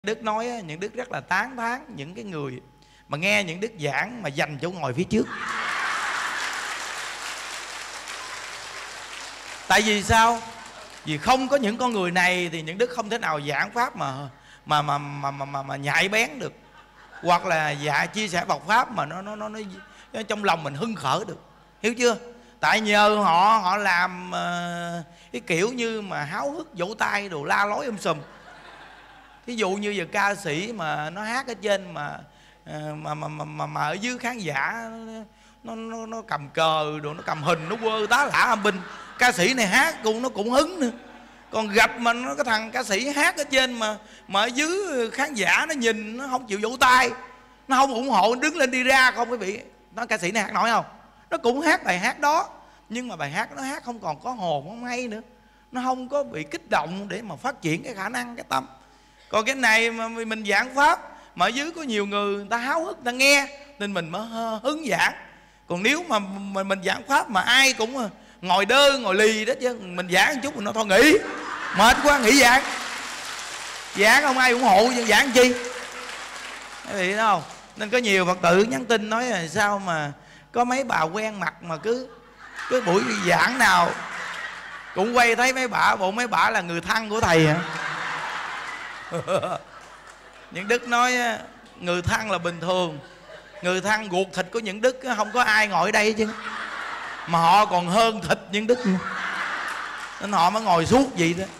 Đức nói những Đức rất là tán thán những cái người mà nghe những Đức giảng mà dành chỗ ngồi phía trước. Tại vì sao? Vì không có những con người này thì những Đức không thể nào giảng pháp mà nhạy bén được, hoặc là chia sẻ Phật pháp mà nó trong lòng mình hưng khởi được. Hiểu chưa? Tại nhờ họ làm cái kiểu như mà háo hức vỗ tay đồ la lối sùm. Ví dụ như giờ ca sĩ mà nó hát ở trên mà ở dưới khán giả nó cầm cờ đồ, nó cầm hình, nó quơ tá lả âm binh. Ca sĩ này hát nó cũng hứng nữa. Còn gặp mà nó cái thằng ca sĩ hát ở trên mà ở dưới khán giả nó nhìn, nó không chịu vỗ tay, nó không ủng hộ, đứng lên đi ra không quý vị. Nó ca sĩ này hát nổi không? Nó cũng hát bài hát đó, nhưng mà bài hát nó hát không còn có hồn, không hay nữa. Nó không có bị kích động để mà phát triển cái khả năng, cái tâm. Còn cái này mà mình giảng pháp mà ở dưới có nhiều người ta háo hức, ta nghe nên mình mới hứng giảng. Còn nếu mà mình giảng pháp mà ai cũng ngồi đơ ngồi lì đó chứ, mình giảng một chút mình nó thôi nghỉ, mệt quá nghỉ giảng. Giảng không ai ủng hộ nhưng giảng chi? Quý vị thấy không? Nên có nhiều Phật tử nhắn tin nói là sao mà có mấy bà quen mặt mà cứ buổi giảng nào cũng quay thấy mấy bà, bộ mấy bà là người thân của thầy hả? Những Đức nói người thân là bình thường, người thân ruột thịt của những Đức không có ai ngồi ở đây chứ, mà họ còn hơn thịt những Đức nữa, nên họ mới ngồi suốt vậy đó.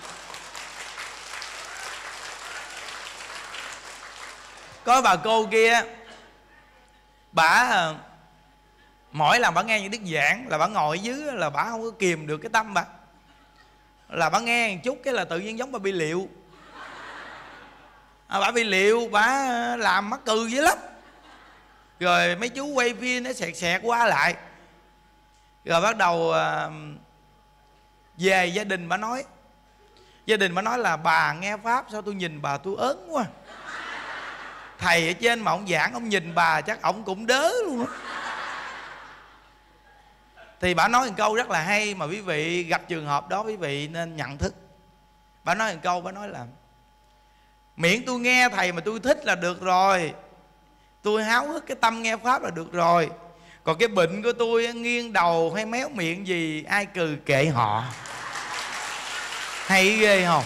Có bà cô kia, bà mỗi lần bà nghe những Đức giảng là bà ngồi ở dưới là bà không có kìm được cái tâm bà, là bà nghe một chút cái là tự nhiên giống bà bị liệu. Bà bị liệu, bà làm mắc cười dữ lắm. Rồi mấy chú quay phim nó xẹt qua lại. Rồi bắt đầu về gia đình bà nói. Gia đình bà nói là bà nghe pháp sao tôi nhìn bà tôi ớn quá. Thầy ở trên mà ông giảng ông nhìn bà chắc ông cũng đớ luôn đó. Thì bà nói một câu rất là hay mà quý vị gặp trường hợp đó quý vị nên nhận thức. Bà nói một câu, bà nói là miễn tôi nghe thầy mà tôi thích là được rồi, tôi háo hức cái tâm nghe pháp là được rồi. Còn cái bệnh của tôi nghiêng đầu hay méo miệng gì ai cừ kệ họ. Hay ghê không?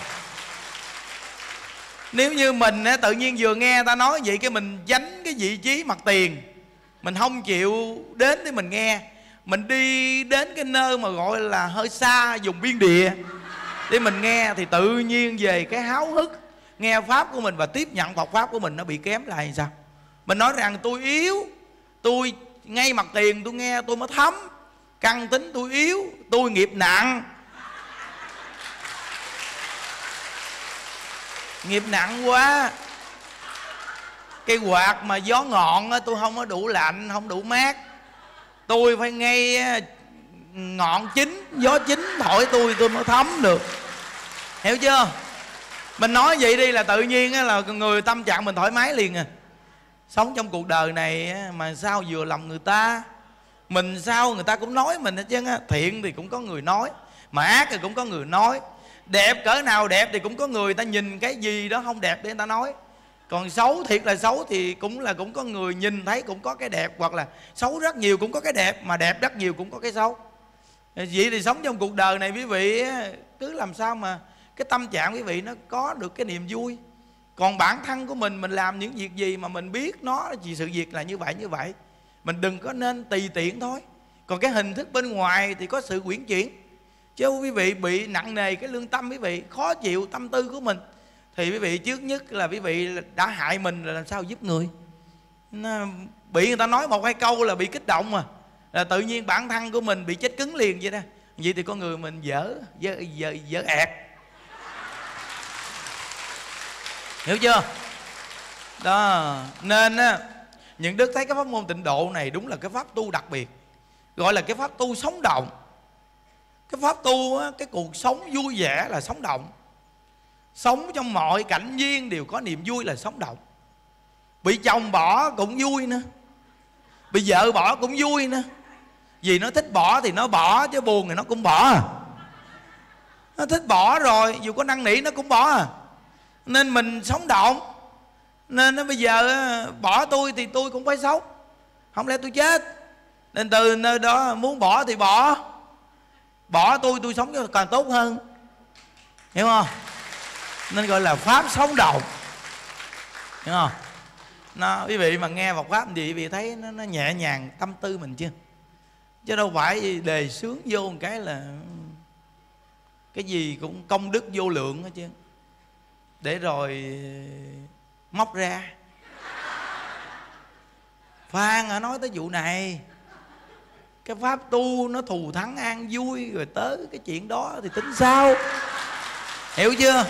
Nếu như mình tự nhiên vừa nghe người ta nói vậy cái mình tránh cái vị trí mặt tiền, mình không chịu đến để mình nghe, mình đi đến cái nơi mà gọi là hơi xa vùng biên địa để mình nghe, thì tự nhiên về cái háo hức nghe pháp của mình và tiếp nhận Phật pháp của mình nó bị kém lại thì sao? Mình nói rằng tôi yếu, tôi ngay mặt tiền tôi nghe tôi mới thấm, căn tính tôi yếu, tôi nghiệp nặng. Nghiệp nặng quá. Cây quạt mà gió ngọn tôi không có đủ lạnh, không đủ mát, tôi phải ngay ngọn chín, gió chín thổi tôi mới thấm được. Hiểu chưa? Mình nói vậy đi là tự nhiên là người tâm trạng mình thoải mái liền à. Sống trong cuộc đời này mà sao vừa lòng người ta, mình sao người ta cũng nói mình hết chứ. Thiện thì cũng có người nói, mà ác thì cũng có người nói. Đẹp cỡ nào đẹp thì cũng có người ta nhìn cái gì đó không đẹp để người ta nói. Còn xấu thiệt là xấu thì cũng có người nhìn thấy cũng có cái đẹp, hoặc là xấu rất nhiều cũng có cái đẹp, mà đẹp rất nhiều cũng có cái xấu. Vậy thì sống trong cuộc đời này quý vị cứ làm sao mà cái tâm trạng quý vị nó có được cái niềm vui. Còn bản thân của mình làm những việc gì mà mình biết nó chỉ sự việc là như vậy, mình đừng có nên tùy tiện thôi. Còn cái hình thức bên ngoài thì có sự quyển chuyển, chứ quý vị bị nặng nề cái lương tâm, quý vị khó chịu tâm tư của mình, thì quý vị trước nhất là quý vị đã hại mình, là làm sao giúp người. Bị người ta nói một hai câu là bị kích động mà, là tự nhiên bản thân của mình bị chết cứng liền vậy đó. Vậy thì con người mình dở ẹt. Hiểu chưa? Đó, nên những Đức thấy cái pháp môn tịnh độ này đúng là cái pháp tu đặc biệt, gọi là cái pháp tu sống động. Cái pháp tu cái cuộc sống vui vẻ là sống động. Sống trong mọi cảnh duyên đều có niềm vui là sống động. Bị chồng bỏ cũng vui nữa, bị vợ bỏ cũng vui nữa. Vì nó thích bỏ thì nó bỏ, chứ buồn thì nó cũng bỏ à. Nó thích bỏ rồi, dù có năn nỉ nó cũng bỏ à. Nên mình sống động. Nên nó bây giờ bỏ tôi thì tôi cũng phải sống, không lẽ tôi chết. Nên từ nơi đó muốn bỏ thì bỏ tôi sống cho càng tốt hơn, hiểu không? Nên gọi là pháp sống động, hiểu không? Quý vị mà nghe Phật pháp gì quý vị thấy nó nhẹ nhàng tâm tư mình chưa? Chứ đâu phải đề xướng vô một cái là cái gì cũng công đức vô lượng hết chứ, để rồi móc ra. Phan nói tới vụ này, cái pháp tu nó thù thắng an vui, rồi tới cái chuyện đó thì tính sao, hiểu chưa?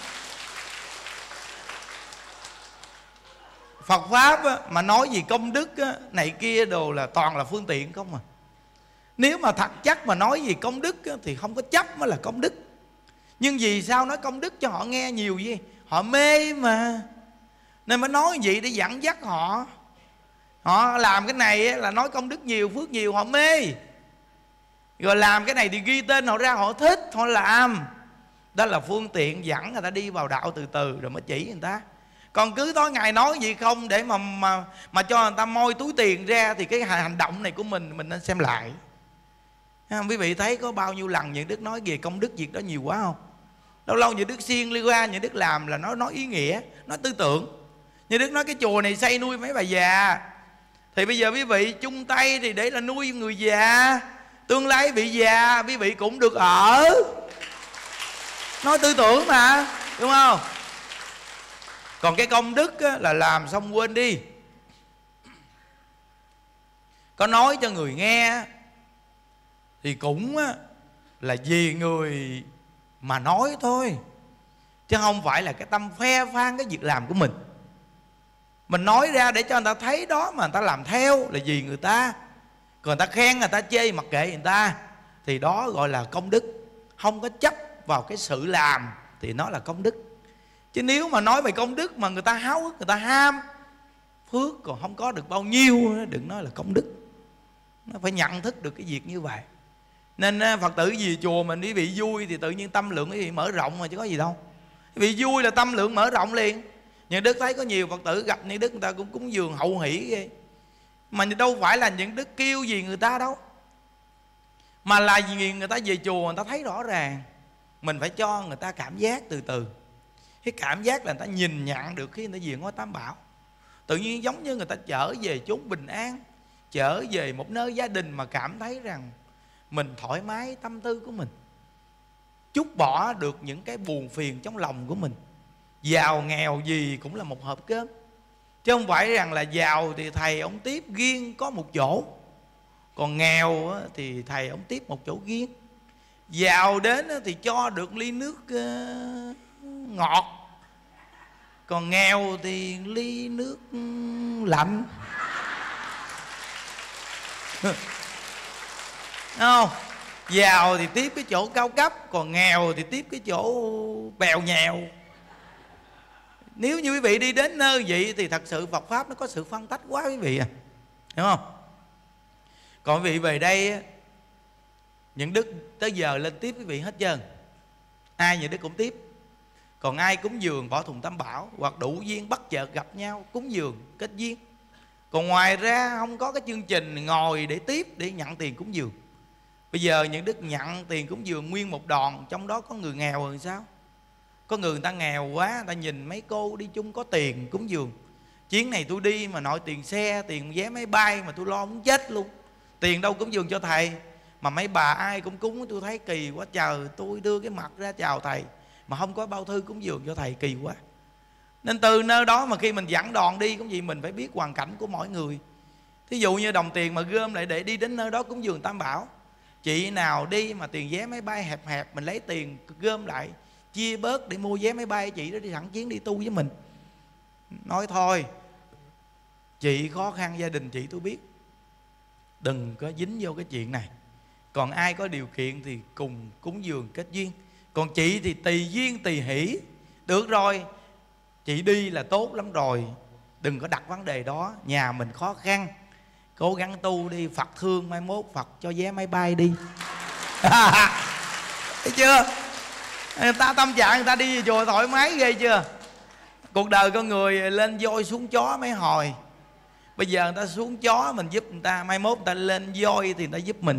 Phật pháp á, mà nói gì công đức á, này kia đồ là toàn là phương tiện không à. Nếu mà thật chắc mà nói gì công đức á, thì không có chấp mới là công đức. Nhưng vì sao nói công đức cho họ nghe nhiều gì? Họ mê mà, nên mới nói vậy để dẫn dắt họ. Họ làm cái này á, là nói công đức nhiều, phước nhiều, họ mê. Rồi làm cái này thì ghi tên họ ra, họ thích, họ làm. Đó là phương tiện dẫn người ta đi vào đạo từ từ rồi mới chỉ người ta. Còn cứ tối ngày nói gì không để mà cho người ta moi túi tiền ra, thì cái hành động này của mình nên xem lại. Quý vị thấy có bao nhiêu lần những Đức nói về công đức việc đó nhiều quá không? Lâu lâu những Đức siêng li qua, những Đức làm là nói ý nghĩa, nói tư tưởng. Như Đức nói cái chùa này xây nuôi mấy bà già, thì bây giờ quý vị chung tay thì để là nuôi người già, tương lai bị già quý vị cũng được ở. Nói tư tưởng mà, đúng không? Còn cái công đức á, là làm xong quên đi. Có nói cho người nghe thì cũng á, là vì người mà nói thôi, chứ không phải là cái tâm phe phang cái việc làm của mình. Mình nói ra để cho người ta thấy đó mà người ta làm theo là vì người ta. Còn người ta khen, người ta chê, mặc kệ người ta, thì đó gọi là công đức. Không có chấp vào cái sự làm thì nó là công đức. Chứ nếu mà nói về công đức mà người ta háo hức, người ta ham phước còn không có được bao nhiêu, đừng nói là công đức. Nó phải nhận thức được cái việc như vậy. Nên Phật tử về chùa mình quý vị vui thì tự nhiên tâm lượng quý vị mở rộng mà chứ có gì đâu. Quý vị vui là tâm lượng mở rộng liền. Những Đức thấy có nhiều Phật tử gặp những Đức người ta cũng cúng dường hậu hỷ ghê. Mà đâu phải là những Đức kêu gì người ta đâu, mà là vì người ta về chùa người ta thấy rõ ràng. Mình phải cho người ta cảm giác từ từ. Cái cảm giác là người ta nhìn nhận được khi người ta về ngôi Tam Bảo. Tự nhiên giống như người ta trở về chốn bình an, trở về một nơi gia đình mà cảm thấy rằng mình thoải mái tâm tư của mình, trút bỏ được những cái buồn phiền trong lòng của mình. Giàu nghèo gì cũng là một hộp cơm, chứ không phải rằng là giàu thì thầy ông tiếp riêng có một chỗ, còn nghèo thì thầy ông tiếp một chỗ riêng. Giàu đến thì cho được ly nước ngọt, còn nghèo thì ly nước lạnh. Không, giàu thì tiếp cái chỗ cao cấp, còn nghèo thì tiếp cái chỗ bèo nhèo. Nếu như quý vị đi đến nơi vậy thì thật sự Phật pháp nó có sự phân tách quá quý vị à, hiểu không? Còn quý vị về đây những Đức tới giờ lên tiếp quý vị hết trơn. Ai những Đức cũng tiếp. Còn ai cúng dường bỏ thùng Tam Bảo hoặc đủ duyên bất chợt gặp nhau cúng dường kết duyên. Còn ngoài ra không có cái chương trình ngồi để tiếp để nhận tiền cúng dường. Bây giờ những Đức nhận tiền cúng dường nguyên một đòn, trong đó có người nghèo rồi sao? Có người ta nghèo quá, người ta nhìn mấy cô đi chung có tiền cúng dường. Chuyến này tôi đi mà nội tiền xe, tiền vé máy bay mà tôi lo muốn chết luôn. Tiền đâu cúng dường cho thầy. Mà mấy bà ai cũng cúng, tôi thấy kỳ quá trời. Tôi đưa cái mặt ra chào thầy mà không có bao thư cúng dường cho thầy, kỳ quá. Nên từ nơi đó mà khi mình dẫn đoàn đi cũng gì, mình phải biết hoàn cảnh của mỗi người. Thí dụ như đồng tiền mà gom lại để đi đến nơi đó cúng dường Tam Bảo, chị nào đi mà tiền vé máy bay hẹp hẹp, mình lấy tiền gom lại chia bớt để mua vé máy bay chị đó đi thẳng chuyến đi tu với mình. Nói thôi, chị khó khăn gia đình chị tôi biết, đừng có dính vô cái chuyện này. Còn ai có điều kiện thì cùng cúng dường kết duyên. Còn chị thì tùy duyên tùy hỷ. Được rồi, chị đi là tốt lắm rồi, đừng có đặt vấn đề đó. Nhà mình khó khăn, cố gắng tu đi, Phật thương mai mốt Phật cho vé máy bay đi. Thấy chưa? Người ta tâm trạng người ta đi về chùa thoải mái ghê chưa? Cuộc đời con người lên voi xuống chó mấy hồi. Bây giờ người ta xuống chó mình giúp người ta, mai mốt người ta lên voi thì người ta giúp mình.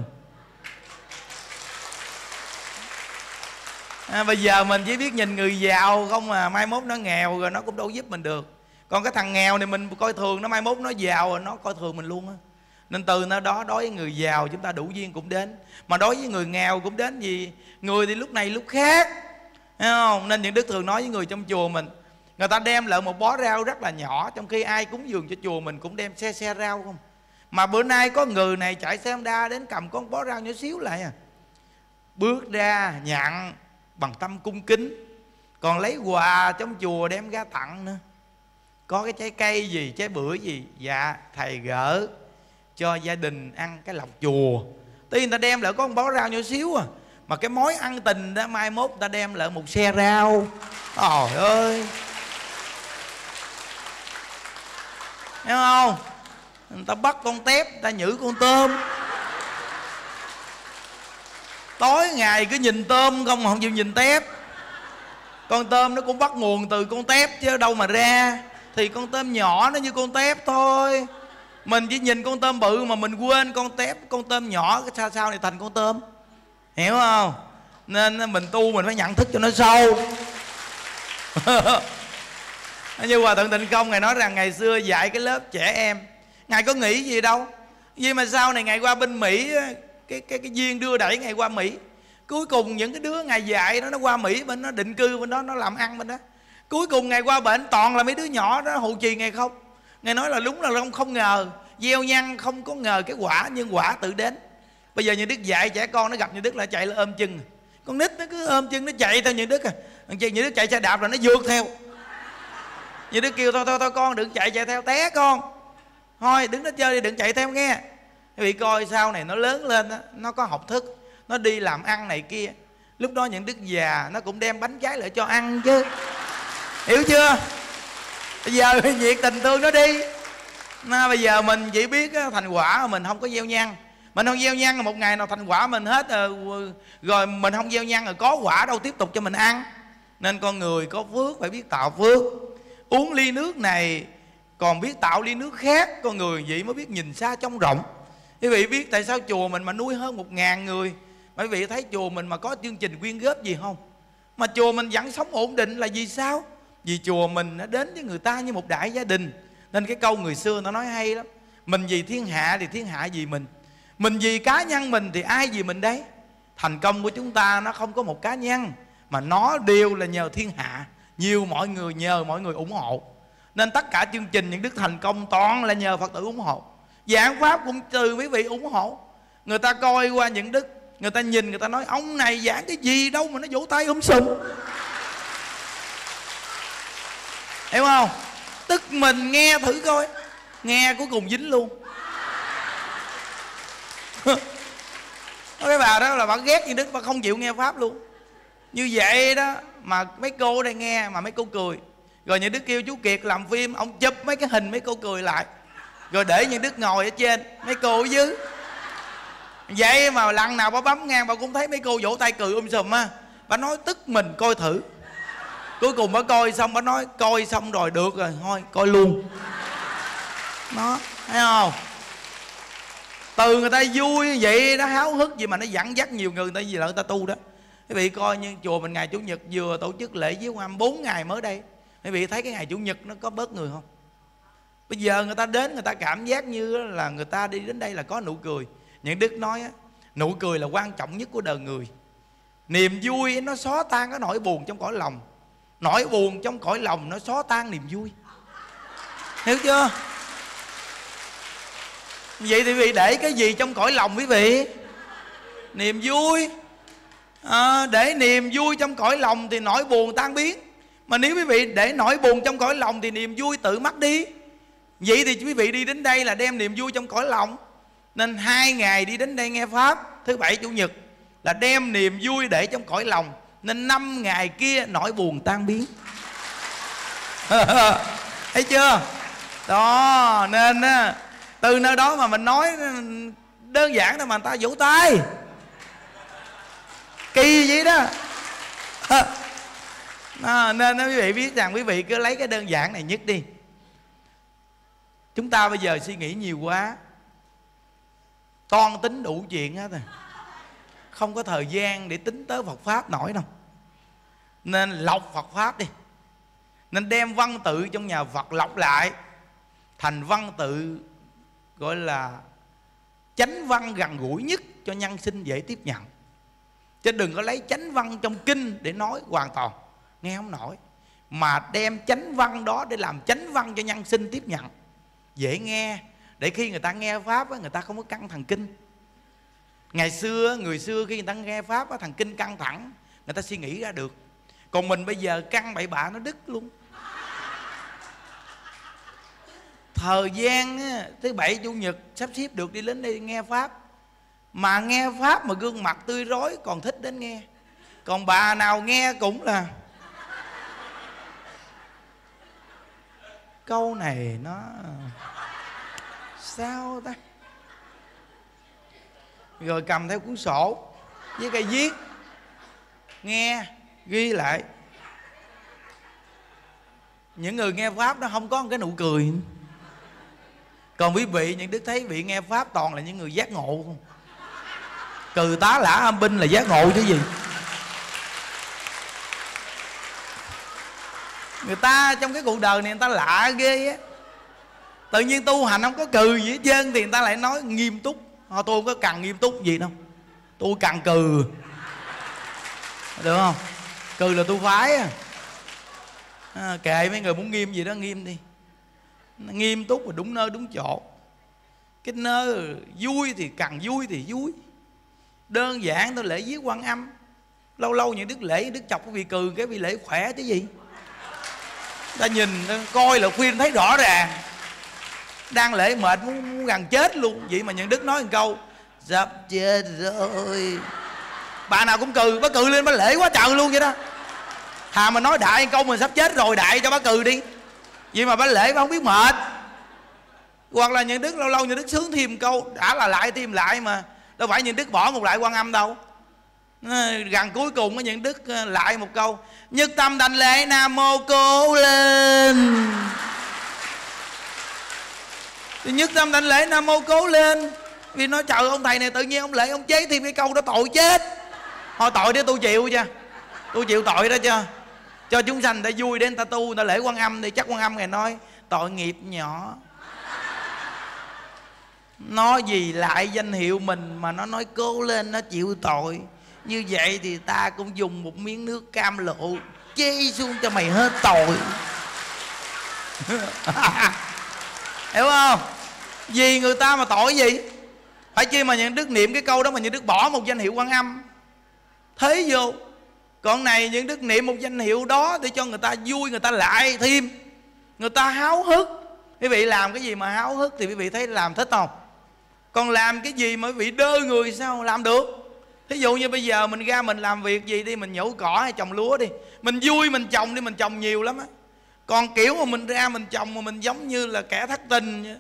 Bây giờ mình chỉ biết nhìn người giàu không mà mai mốt nó nghèo rồi nó cũng đâu giúp mình được. Còn cái thằng nghèo này mình coi thường nó, mai mốt nó giàu rồi nó coi thường mình luôn á. Nên từ nó đó, đối với người giàu chúng ta đủ duyên cũng đến, mà đối với người nghèo cũng đến. Vì người thì lúc này lúc khác, thấy không? Nên những đức thường nói với người trong chùa mình, người ta đem lại một bó rau rất là nhỏ, trong khi ai cúng dường cho chùa mình cũng đem xe rau không. Mà bữa nay có người này chạy xe Honda đến cầm con bó rau nhỏ xíu lại à, bước ra nhận bằng tâm cung kính, còn lấy quà trong chùa đem ra tặng nữa. Có cái trái cây gì, trái bưởi gì, dạ thầy gỡ cho gia đình ăn cái lộc chùa. Tuy người ta đem lại có một bó rau nhỏ xíu à, mà cái mối ăn tình đó mai mốt người ta đem lại một xe rau. Trời ơi, hiểu không? Người ta bắt con tép, người ta nhử con tôm, tối ngày cứ nhìn tôm không mà không chịu nhìn tép. Con tôm nó cũng bắt nguồn từ con tép chứ đâu mà ra. Thì con tôm nhỏ nó như con tép thôi. Mình chỉ nhìn con tôm bự mà mình quên con tép, con tôm nhỏ cái sao này thành con tôm, hiểu không? Nên mình tu mình phải nhận thức cho nó sâu. Như Hòa Thượng Tịnh Không Ngài nói rằng ngày xưa dạy cái lớp trẻ em, Ngài có nghĩ gì đâu. Vì mà sau này Ngài qua bên Mỹ, cái duyên đưa đẩy Ngài qua Mỹ. Cuối cùng những cái đứa Ngài dạy nó qua Mỹ bên, nó định cư bên đó, nó làm ăn bên đó. Cuối cùng Ngài qua bển toàn là mấy đứa nhỏ đó hộ trì Ngài không. Ngài nói là đúng là không ngờ, gieo nhân không có ngờ cái quả, nhưng quả tự đến. Bây giờ những đức dạy trẻ con nó gặp những đức là chạy là ôm chân. Con nít nó cứ ôm chân nó chạy theo những đức à. Những đức chạy xe đạp là nó vượt theo. Những đức kêu thôi con đừng chạy theo té con. Thôi đứng đó chơi đi, đừng chạy theo nghe. Vì coi sau này nó lớn lên đó, nó có học thức, nó đi làm ăn này kia. Lúc đó những đức già nó cũng đem bánh trái lại cho ăn chứ, hiểu chưa? Bây giờ nhiệt tình thương nó đi. Bây giờ mình chỉ biết thành quả mà mình không có gieo nhân. Mình không gieo nhân là một ngày nào thành quả mình hết rồi mình không gieo nhân rồi có quả đâu tiếp tục cho mình ăn. Nên con người có phước phải biết tạo phước. Uống ly nước này còn biết tạo ly nước khác. Con người vậy mới biết nhìn xa trông rộng. Quý vị biết tại sao chùa mình mà nuôi hơn 1.000 người? Quý vị thấy chùa mình mà có chương trình quyên góp gì không? Mà chùa mình vẫn sống ổn định là vì sao? Vì chùa mình nó đến với người ta như một đại gia đình. Nên cái câu người xưa nó nói hay lắm: mình vì thiên hạ thì thiên hạ vì mình. Mình vì cá nhân mình thì ai vì mình đấy. Thành công của chúng ta nó không có một cá nhân, mà nó đều là nhờ thiên hạ. Nhiều mọi người, nhờ mọi người ủng hộ. Nên tất cả chương trình những đức thành công toàn là nhờ Phật tử ủng hộ. Giảng pháp cũng từ quý vị ủng hộ. Người ta coi qua những đức, người ta nhìn, người ta nói ông này giảng cái gì đâu mà nó vỗ tay sùm, hiểu không? Tức mình nghe thử coi, nghe cuối cùng dính luôn. Cái bà đó là bà ghét như đức, bà không chịu nghe pháp luôn. Như vậy đó mà mấy cô ở đây nghe mà mấy cô cười. Rồi những đức kêu chú Kiệt làm phim, ông chụp mấy cái hình mấy cô cười lại, rồi để những đức ngồi ở trên, mấy cô ở dưới. Vậy mà lần nào bà bấm ngang bà cũng thấy mấy cô vỗ tay cười sùm á. Bà nói tức mình coi thử. Cuối cùng bà coi xong bà nói coi xong rồi được rồi, thôi coi luôn. Nó thấy không? Từ người ta vui vậy đó, háo hức gì mà nó dẫn dắt nhiều người ta gì là người ta tu đó. Quý vị coi như chùa mình ngày Chủ nhật vừa tổ chức lễ viếng oăm 4 ngày mới đây. Quý vị thấy cái ngày Chủ nhật nó có bớt người không? Bây giờ người ta đến, người ta cảm giác như là người ta đi đến đây là có nụ cười. Những đức nói á, nụ cười là quan trọng nhất của đời người. Niềm vui nó xóa tan cái nỗi buồn trong cõi lòng. Nỗi buồn trong cõi lòng nó xóa tan niềm vui, hiểu chưa? Vậy thì quý vị để cái gì trong cõi lòng quý vị? Niềm vui. Để niềm vui trong cõi lòng thì nỗi buồn tan biến. Mà nếu quý vị để nỗi buồn trong cõi lòng thì niềm vui tự mất đi. Vậy thì quý vị đi đến đây là đem niềm vui trong cõi lòng. Nên 2 ngày đi đến đây nghe pháp, thứ Bảy Chủ nhật, là đem niềm vui để trong cõi lòng. Nên 5 ngày kia nỗi buồn tan biến. Thấy chưa? Đó, nên từ nơi đó mà mình nói đơn giản thôi mà người ta vỗ tay. Kỳ vậy đó. Nên quý vị biết rằng quý vị cứ lấy cái đơn giản này nhất đi. Chúng ta bây giờ suy nghĩ nhiều quá, toan tính đủ chuyện hết rồi, không có thời gian để tính tới Phật Pháp nổi đâu. Nên lọc Phật Pháp đi. Nên đem văn tự trong nhà Phật lọc lại thành văn tự gọi là chánh văn gần gũi nhất cho nhân sinh dễ tiếp nhận. Chứ đừng có lấy chánh văn trong kinh để nói hoàn toàn, nghe không nổi. Mà đem chánh văn đó để làm chánh văn cho nhân sinh tiếp nhận, dễ nghe. Để khi người ta nghe Pháp người ta không có căng thần kinh. Ngày xưa, người xưa khi người ta nghe Pháp thần kinh căng thẳng, người ta suy nghĩ ra được. Còn mình bây giờ căng bậy bạ nó đứt luôn. Thời gian thứ Bảy Chủ nhật sắp xếp được đi đến đây nghe Pháp. Mà nghe Pháp mà gương mặt tươi rói còn thích đến nghe. Còn bà nào nghe cũng là câu này nó sao ta. Rồi cầm theo cuốn sổ với cây viết, nghe, ghi lại. Những người nghe Pháp đó không có một cái nụ cười. Còn quý vị, những đức thấy vị nghe Pháp toàn là những người giác ngộ không? Cừ tá lả âm binh là giác ngộ chứ gì. Người ta trong cái cuộc đời này người ta lạ ghê á. Tự nhiên tu hành không có cừ gì hết trơn thì người ta lại nói nghiêm túc. Tôi không có cần nghiêm túc gì đâu, tôi cần cừ. Được không? Cừ là tôi phái kệ mấy người muốn nghiêm gì đó nghiêm đi. Nghiêm túc và đúng nơi đúng chỗ. Cái nơi vui thì cần vui thì vui. Đơn giản tôi lễ viết Quan Âm. Lâu lâu những đức lễ, đức chọc cái vị cừ, cái vị lễ khỏe chứ gì. Ta nhìn coi là khuyên thấy rõ ràng. Đang lễ mệt muốn gần chết luôn. Vậy mà những đức nói một câu sắp chết rồi. Bà nào cũng cừ, bà cừ lên bà lễ quá trời luôn vậy đó. Thà mà nói đại câu mình sắp chết rồi, đại cho bà cừ đi. Vậy mà bà lễ bà không biết mệt. Hoặc là những đức lâu lâu những đức sướng thêm câu, đã là lại thêm lại mà. Đâu phải những đức bỏ một lại Quan Âm đâu. Gần cuối cùng những đức lại một câu nhất tâm đảnh lễ Nam Mô Cố Lên. Nhất tâm đảnh lễ Nam Mô Cố Lên. Vì nói trời ông thầy này tự nhiên ông lễ ông chế thêm cái câu đó tội chết. Thôi tội để tôi chịu cho. Tôi chịu tội đó cho. Cho chúng sanh để vui để người ta tu, người ta lễ Quan Âm thì chắc Quan Âm ngày nói tội nghiệp nhỏ. Nói gì lại danh hiệu mình mà nó nói Cố Lên nó chịu tội. Như vậy thì ta cũng dùng một miếng nước cam lộ chê xuống cho mày hết tội. Hiểu không? Vì người ta mà tội gì. Phải chi mà những đức niệm cái câu đó mà những đức bỏ một danh hiệu Quan Âm thế vô. Còn này những đức niệm một danh hiệu đó để cho người ta vui, người ta lại thêm, người ta háo hức. Quý vị làm cái gì mà háo hức thì quý vị thấy làm thích không? Còn làm cái gì mà quý vị đơ người sao làm được? Thí dụ như bây giờ mình ra mình làm việc gì đi, mình nhổ cỏ hay trồng lúa đi, mình vui mình trồng đi, mình trồng nhiều lắm á. Còn kiểu mà mình ra mình trồng mà mình giống như là kẻ thất tình vậy.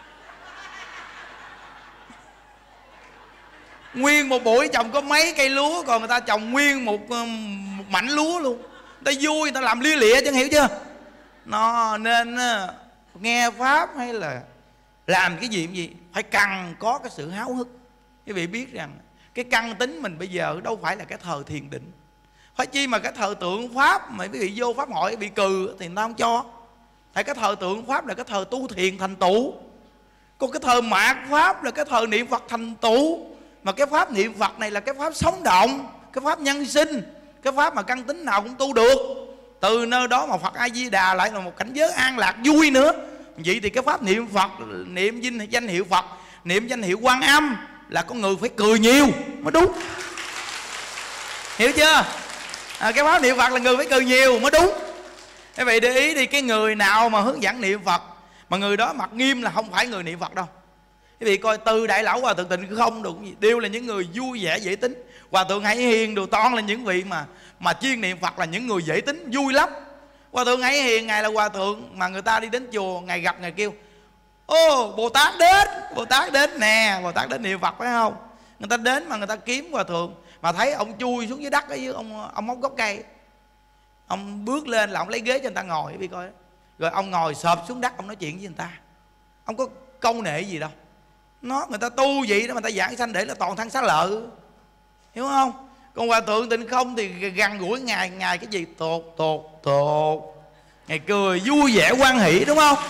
Nguyên một buổi trồng có mấy cây lúa, còn người ta trồng nguyên một mảnh lúa luôn. Người ta vui, người ta làm lia lịa chứ, hiểu chưa? Nó nên nghe Pháp hay là làm cái gì phải cần có cái sự háo hức. Quý vị biết rằng cái căn tính mình bây giờ đâu phải là cái thời thiền định. Phải chi mà cái thời tượng Pháp mà quý vị vô Pháp hội bị cừ thì người ta không cho. Tại cái thời tượng Pháp là cái thời tu thiền thành tựu. Còn cái thời mạt Pháp là cái thời niệm Phật thành tựu. Mà cái Pháp niệm Phật này là cái Pháp sống động, cái Pháp nhân sinh, cái Pháp mà căn tính nào cũng tu được. Từ nơi đó mà Phật A-di-đà lại là một cảnh giới an lạc vui nữa. Vậy thì cái Pháp niệm Phật, niệm danh hiệu Phật, niệm danh hiệu Quan Âm là con người phải cười nhiều mới đúng. Hiểu chưa? Cái Pháp niệm Phật là người phải cười nhiều mới đúng. Thế vậy để ý đi, cái người nào mà hướng dẫn niệm Phật mà người đó mặc nghiêm là không phải người niệm Phật đâu. Quý vị coi từ Đại Lão Hòa Thượng Tịnh Không được gì, đều là những người vui vẻ dễ tính. Hòa Thượng Hải Hiền đều toàn là những vị mà chuyên niệm Phật là những người dễ tính vui lắm. Hòa Thượng Hải Hiền ngài là hòa thượng mà người ta đi đến chùa ngài gặp ngài kêu ô Bồ Tát đến, Bồ Tát đến nè, Bồ Tát đến niệm Phật phải không? Người ta đến mà người ta kiếm hòa thượng mà thấy ông chui xuống dưới đất ở dưới ông móc gốc cây. Ông bước lên là ông lấy ghế cho người ta ngồi, biết coi. Rồi ông ngồi sợp xuống đất, ông nói chuyện với người ta. Ông có câu nệ gì đâu. Người ta tu vậy đó mà người ta giảng sanh để là toàn thân xá lợi, hiểu không? Còn Hòa Thượng Tịnh Không thì gần gũi Ngài. Ngài cái gì? Tột. Ngài cười vui vẻ hoan hỷ, đúng không?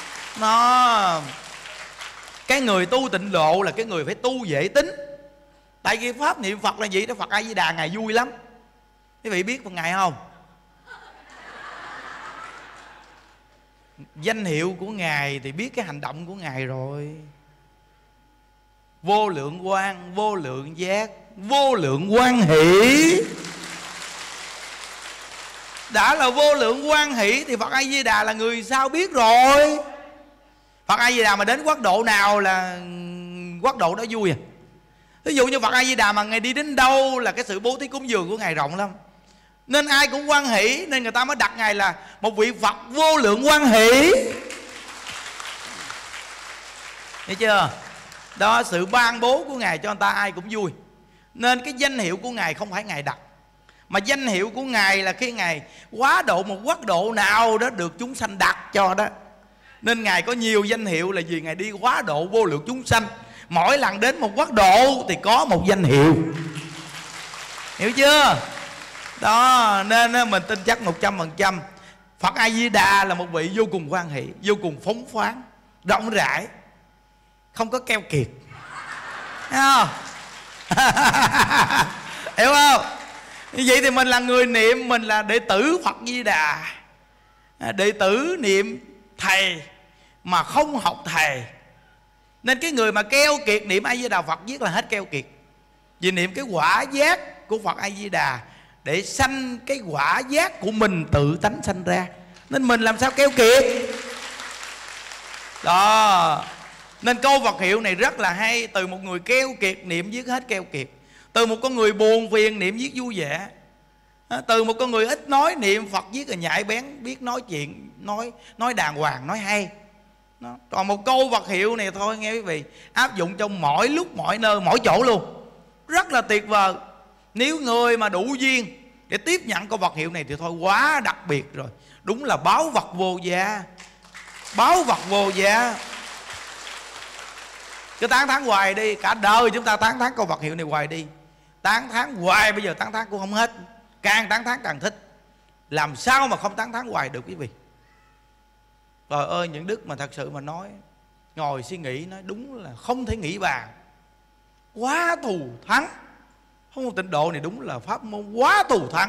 Cái người tu tịnh độ là cái người phải tu dễ tính. Tại vì pháp niệm Phật là gì đó? Phật A Di Đà Ngài vui lắm. Quý vị biết Ngài không? Danh hiệu của Ngài thì biết cái hành động của Ngài rồi. Vô lượng quang, vô lượng giác, vô lượng hoan hỷ. Đã là vô lượng hoan hỷ thì Phật A Di Đà là người sao biết rồi. Phật A Di Đà mà đến quốc độ nào là quốc độ đó vui à. Ví dụ như Phật A Di Đà mà Ngài đi đến đâu là cái sự bố thí cúng dường của Ngài rộng lắm, nên ai cũng hoan hỷ, nên người ta mới đặt Ngài là một vị Phật vô lượng hoan hỷ. Thấy chưa? Đó, sự ban bố của Ngài cho người ta ai cũng vui. Nên cái danh hiệu của Ngài không phải Ngài đặt, mà danh hiệu của Ngài là khi Ngài quá độ một quốc độ nào đó được chúng sanh đặt cho đó. Nên Ngài có nhiều danh hiệu là vì Ngài đi quá độ vô lượng chúng sanh. Mỗi lần đến một quốc độ thì có một danh hiệu, hiểu chưa? Đó, nên mình tin chắc 100% Phật A Di Đà là một vị vô cùng hoan hỷ, vô cùng phóng khoáng, rộng rãi, không có keo kiệt. Thấy không? Hiểu không? Như vậy thì mình là người niệm, mình là đệ tử Phật Di Đà, đệ tử niệm thầy mà không học thầy. Nên cái người mà keo kiệt niệm A Di Đà Phật viết là hết keo kiệt. Vì niệm cái quả giác của Phật A Di Đà để sanh cái quả giác của mình tự tánh sanh ra. Nên mình làm sao keo kiệt. Đó. Nên câu Phật hiệu này rất là hay. Từ một người keo kiệt niệm viết hết keo kiệt. Từ một con người buồn phiền niệm viết vui vẻ. Từ một con người ít nói niệm Phật viết là nhạy bén, biết nói chuyện, nói đàng hoàng, nói hay. Đó. Còn một câu Phật hiệu này thôi nghe quý vị, áp dụng trong mọi lúc, mọi nơi, mỗi chỗ luôn, rất là tuyệt vời. Nếu người mà đủ duyên để tiếp nhận câu Phật hiệu này thì thôi quá đặc biệt rồi. Đúng là báu vật vô giá. Báu vật vô giá. Cứ tán thán hoài đi. Cả đời chúng ta tán thán câu Phật hiệu này hoài đi. Tán thán hoài, bây giờ tán thán cũng không hết. Càng tán thán càng thích. Làm sao mà không tán thán hoài được quý vị. Trời ơi, những đức mà thật sự mà nói, ngồi suy nghĩ nói đúng là không thể nghĩ bàn. Quá thù thắng. Không, tịnh độ này đúng là pháp môn quá thù thắng.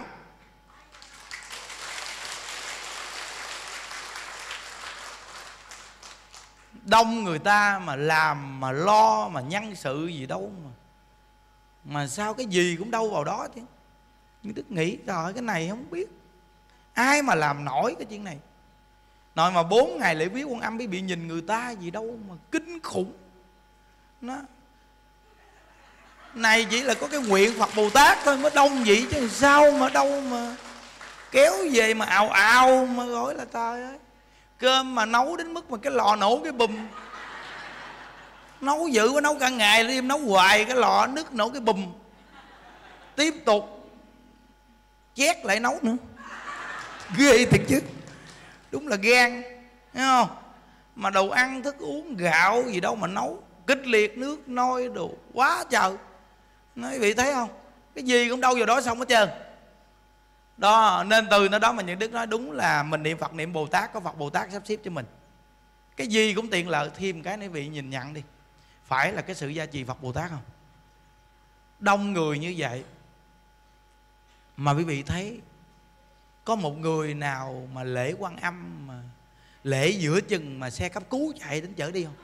Đông người ta mà làm, mà lo, mà nhân sự gì đâu mà sao cái gì cũng đâu vào đó chứ. Nhưng Đức nghĩ rồi cái này không biết ai mà làm nổi cái chuyện này. Nói mà 4 ngày lễ viết Quan Âm bị nhìn người ta gì đâu mà kinh khủng. Nó này chỉ là có cái nguyện Phật Bồ Tát thôi mới đông vậy, chứ sao mà đâu mà kéo về mà ào ào mà gọi là trời ơi. Cơm mà nấu đến mức mà cái lò nổ cái bùm. Nấu dữ quá, nấu cả ngày đêm nấu hoài, cái lò nứt nổ cái bùm. Tiếp tục chét lại nấu nữa. Ghê thiệt chứ. Đúng là gan, thấy không? Mà đồ ăn thức uống gạo gì đâu mà nấu kịch liệt, nước nôi đồ quá trời. Nói vị thấy không? Cái gì cũng đâu vào đó xong hết trơn. Đó, nên từ nó đó mà những đức nói đúng là mình niệm Phật niệm Bồ Tát, có Phật Bồ Tát sắp xếp cho mình. Cái gì cũng tiện lợi, thêm cái này vị nhìn nhận đi. Phải là cái sự gia trì Phật Bồ Tát không? Đông người như vậy mà quý vị thấy có một người nào mà lễ Quan Âm mà lễ giữa chừng mà xe cấp cứu chạy đến chở đi không?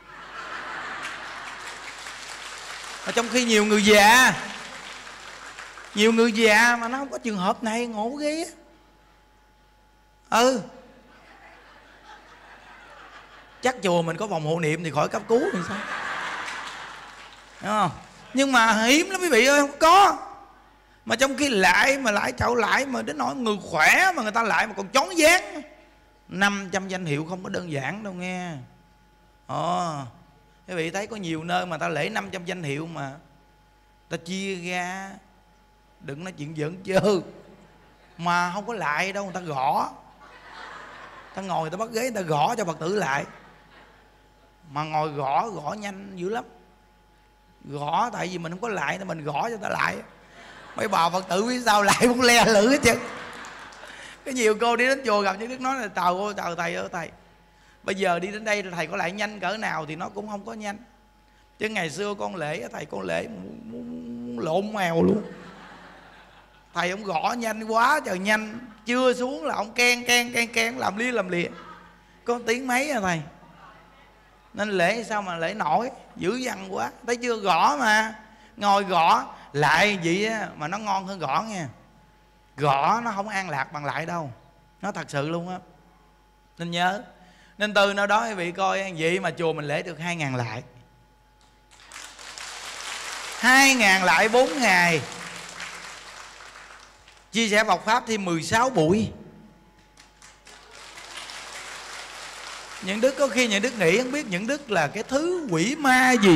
Mà trong khi nhiều người già, nhiều người già mà nó không có trường hợp này, ngộ ghê á. Chắc chùa mình có vòng hộ niệm thì khỏi cấp cứu thì sao? Đúng không? Nhưng mà hiếm lắm quý vị ơi, không có. Mà trong khi lại chậu lại mà đến nỗi người khỏe mà người ta lại mà còn chón váng. 500 danh hiệu không có đơn giản đâu nghe. Quý vị thấy có nhiều nơi mà ta lễ 500 danh hiệu mà ta chia ra, đừng nói chuyện giỡn chơ. mà không có lại đâu, người ta gõ, ta ngồi người ta bắt ghế người ta gõ cho Phật tử lại, mà ngồi gõ nhanh dữ lắm. Gõ tại vì mình không có lại nên mình gõ cho ta lại. Mấy bà Phật tử biết sao lại cũng le lử hết trơn. Cái nhiều cô đi đến chùa gặp những Đức nói là chào thầy ơi thầy, bây giờ đi đến đây thầy có lại nhanh cỡ nào thì nó cũng không có nhanh. Chứ ngày xưa con lễ thầy, con lễ muốn lộn mèo luôn. Thầy ông gõ nhanh quá trời nhanh, chưa xuống là ông ken làm lìa. Có tiếng mấy à thầy. Nên lễ sao mà lễ nổi, dữ dằn quá. Thấy chưa, gõ mà, ngồi gõ lại vậy á, mà nó ngon hơn gõ nha. Gõ nó không an lạc bằng lại đâu, nó thật sự luôn á. Nên nhớ. Nên từ nơi đó quý vị coi, vậy mà chùa mình lễ được 2.000 lại. 2.000 lại 4 ngày. Chia sẻ Phật Pháp thêm 16 buổi. Những Đức có khi những Đức nghĩ không biết những Đức là cái thứ quỷ ma gì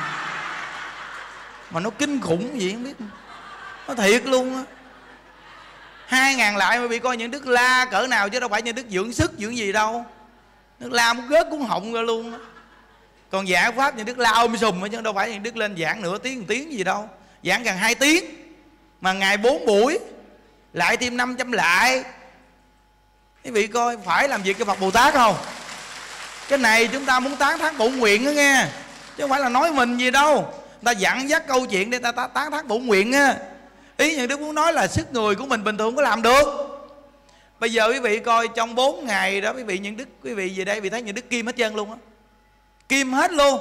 mà nó kinh khủng gì không biết. Nó thiệt luôn á. 2.000 lại mà bị coi những Đức la cỡ nào, chứ đâu phải những Đức dưỡng sức dưỡng gì đâu. Đức la muốn gớt cuốn họng ra luôn á. Còn giảng Pháp những Đức la sùm chứ đâu phải những Đức lên giảng nửa tiếng, 1 tiếng gì đâu. Giảng gần 2 tiếng. Mà ngày 4 buổi, lại thêm 500 lại. Quý vị coi phải làm việc cho Phật Bồ Tát không? Cái này chúng ta muốn tán thán bổn nguyện đó nghe, chứ không phải là nói mình gì đâu. Ta dặn dắt câu chuyện để ta tán thán bổn nguyện á. Ý những Đức muốn nói là sức người của mình bình thường không có làm được. Bây giờ quý vị coi trong 4 ngày đó, quý vị những Đức, quý vị về đây vì thấy những Đức kim hết trơn luôn á. Kim hết luôn.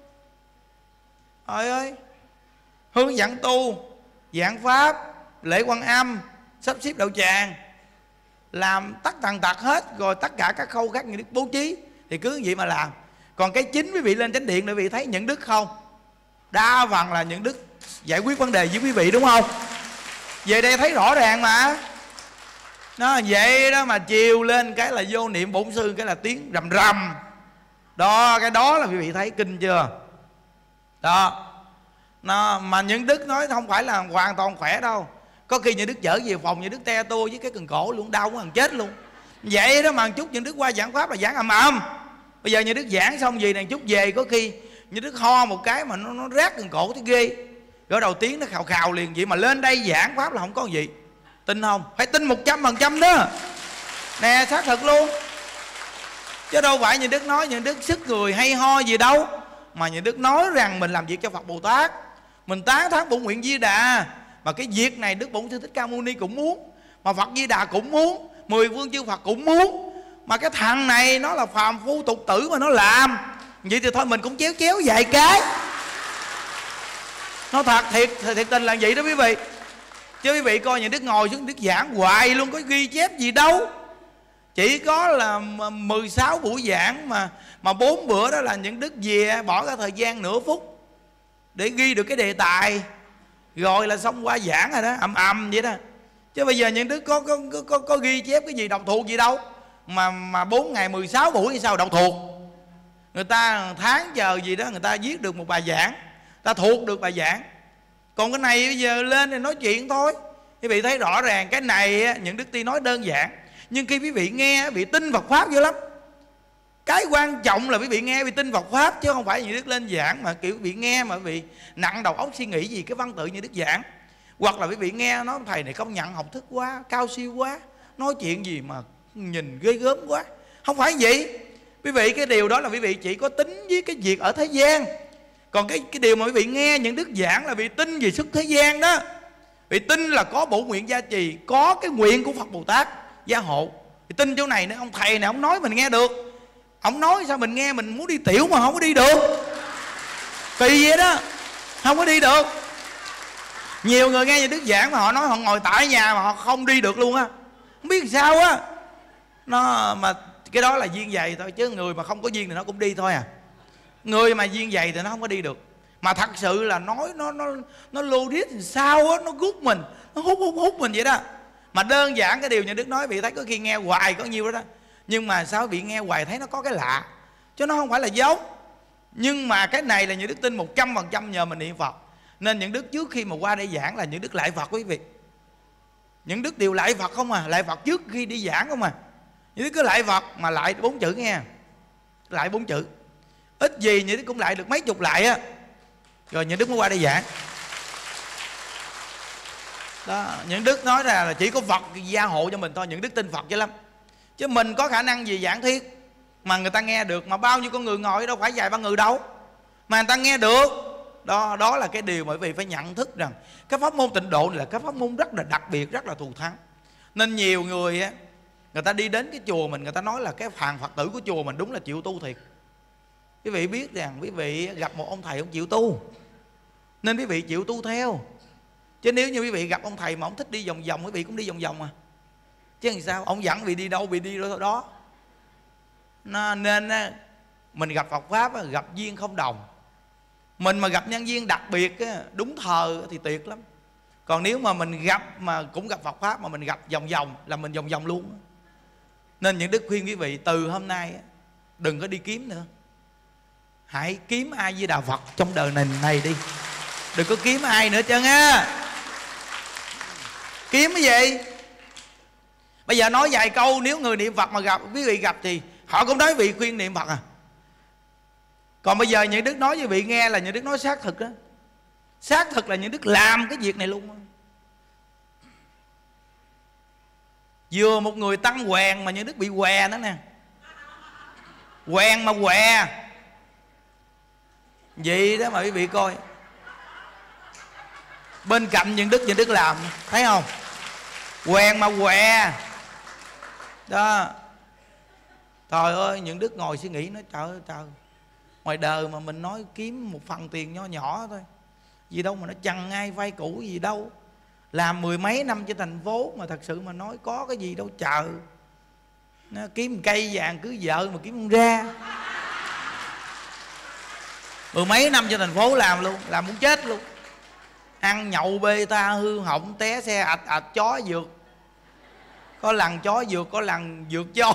Trời ơi, hướng dẫn tu, giảng Pháp, lễ Quan Âm, sắp xếp đạo tràng, làm tất tần tật hết. Rồi tất cả các khâu khác những Đức bố trí thì cứ vậy mà làm. Còn cái chính quý vị lên chánh điện để quý vị thấy những Đức không? Đa phần là những Đức giải quyết vấn đề với quý vị, đúng không? Về đây thấy rõ ràng mà. Nó vậy đó, mà chiều lên cái là vô niệm bổn sư, cái là tiếng rầm rầm. Đó, cái đó là quý vị thấy kinh chưa? Đó. Nó, mà những Đức nói không phải là hoàn toàn khỏe đâu. Có khi những Đức trở về phòng những Đức te tua với cái cần cổ luôn, đau quá gần chết luôn. Vậy đó mà chút những Đức qua giảng Pháp là giảng ầm ầm. Bây giờ những Đức giảng xong gì này chút về có khi những Đức ho một cái mà nó rát cần cổ thấy ghê. Rồi đầu tiếng nó khào khào liền. Vậy mà lên đây giảng Pháp là không có gì. Tin không? Phải tin 100% đó. Nè, xác thực luôn. Chứ đâu phải những Đức nói những Đức sức người hay ho gì đâu. Mà những Đức nói rằng mình làm việc cho Phật Bồ Tát, mình tán thán bổn nguyện Di Đà. Mà cái việc này Đức Bổn Sư Thích Ca Mâu Ni cũng muốn, mà Phật Di Đà cũng muốn, 10 phương chư Phật cũng muốn. Mà cái thằng này nó là phàm phu tục tử mà nó làm. Vậy thì thôi mình cũng chéo vài cái. Nó thật thiệt tình là vậy đó quý vị. Chứ quý vị coi những Đức ngồi xuống Đức giảng hoài luôn, có ghi chép gì đâu. Chỉ có là 16 buổi giảng mà 4 bữa đó là những Đức về bỏ ra thời gian nửa phút để ghi được cái đề tài, rồi là xong qua giảng rồi đó, ầm vậy đó. Chứ bây giờ những Đức có ghi chép cái gì đọc thuộc gì đâu. Mà 4 ngày 16 buổi thì sao đọc thuộc. Người ta tháng chờ gì đó người ta viết được một bài giảng, ta thuộc được bài giảng. Còn cái này bây giờ lên thì nói chuyện thôi. Quý vị thấy rõ ràng cái này những Đức Ti nói đơn giản, nhưng khi quý vị nghe bị tin Phật Pháp dữ lắm. Cái quan trọng là quý vị nghe bị tin Phật Pháp, chứ không phải những Đức lên giảng mà kiểu bị nghe mà bị nặng đầu óc suy nghĩ gì cái văn tự như Đức giảng. Hoặc là quý vị nghe nói thầy này công nhận học thức quá, cao siêu quá, nói chuyện gì mà nhìn ghê gớm quá. Không phải vậy. Quý vị cái điều đó là quý vị chỉ có tính với cái việc ở thế gian. Còn cái điều mà quý vị nghe những Đức giảng là vì tin về sức thế gian đó. Vì tin là có bổ nguyện gia trì, có cái nguyện của Phật Bồ Tát gia hộ. Thì tin chỗ này nữa, ông thầy này ông nói mình nghe được. Ông nói sao mình nghe mình muốn đi tiểu mà không có đi được. Kỳ vậy đó, không có đi được. Nhiều người nghe những Đức giảng mà họ nói họ ngồi tại nhà mà họ không đi được luôn á. Không biết sao á. Nó mà cái đó là duyên dày thôi, chứ người mà không có duyên thì nó cũng đi thôi à. Người mà duyên dày thì nó không có đi được. Mà thật sự là nói nó logic thì sao á, nó rút mình, nó hút mình vậy đó. Mà đơn giản cái điều nhà Đức nói bị thấy có khi nghe hoài có nhiêu đó đó. Nhưng mà sao bị nghe hoài thấy nó có cái lạ, chứ nó không phải là giống. Nhưng mà cái này là những Đức tin 100% nhờ mình niệm Phật. Nên những Đức trước khi mà qua đây giảng là những Đức lại Phật quý vị. Những đức đều lại Phật không à, lại Phật trước khi đi giảng không à. Những đức cứ lại Phật mà lại 4 chữ nghe, lại 4 chữ. Ít gì những đức cũng lại được mấy chục lại á, rồi những đức mới qua đây giảng. Đó, những đức nói ra là chỉ có Phật gia hộ cho mình thôi. Những đức tin Phật chứ lắm, chứ mình có khả năng gì giảng thuyết mà người ta nghe được. Mà bao nhiêu con người ngồi đâu phải vài ba người đâu mà người ta nghe được. Đó là cái điều mà quý vị phải nhận thức rằng cái pháp môn Tịnh Độ này là cái pháp môn rất là đặc biệt, rất là thù thắng. Nên nhiều người á, người ta đi đến cái chùa mình, người ta nói là cái hàng Phật tử của chùa mình đúng là chịu tu thiệt. Quý vị biết rằng quý vị gặp một ông thầy ông chịu tu, nên quý vị chịu tu theo. Chứ nếu như quý vị gặp ông thầy mà ông thích đi vòng vòng, quý vị cũng đi vòng vòng à. Chứ làm sao, ông dẫn quý vị đi đâu, quý vị đi đó. Nên mình gặp Phật Pháp gặp duyên không đồng. Mình mà gặp nhân duyên đặc biệt đúng thờ thì tuyệt lắm. Còn nếu mà mình gặp mà cũng gặp Phật Pháp mà mình gặp vòng vòng là mình vòng vòng luôn. Nên những đức khuyên quý vị từ hôm nay đừng có đi kiếm nữa. Hãy kiếm ai với Đạo Phật trong đời này đi. Đừng có kiếm ai nữa trơn á. Kiếm cái gì? Bây giờ nói vài câu, nếu người niệm Phật mà gặp quý vị gặp thì họ cũng nói vị khuyên niệm Phật à. Còn bây giờ những đức nói với vị nghe là những đức nói xác thực đó. Xác thực là những đức làm cái việc này luôn. Vừa một người tăng quèn mà những đức bị què nữa nè. Quèn mà què vậy đó mà quý vị coi. Bên cạnh những đức làm, thấy không? Quèn mà què đó. Trời ơi, những đức ngồi suy nghĩ nói trời ơi trời, ngoài đời mà mình nói kiếm một phần tiền nho nhỏ thôi, gì đâu mà nó chằn ai vay cũ gì đâu. Làm 10 mấy năm trên thành phố mà thật sự mà nói có cái gì đâu chờ. Nó kiếm một cây vàng cưới vợ mà kiếm không ra. 10 mấy năm trên thành phố làm luôn, làm muốn chết luôn. Ăn nhậu bê ta hư hỏng, té xe ạch chó vượt. Có lần chó vượt, có lần vượt chó.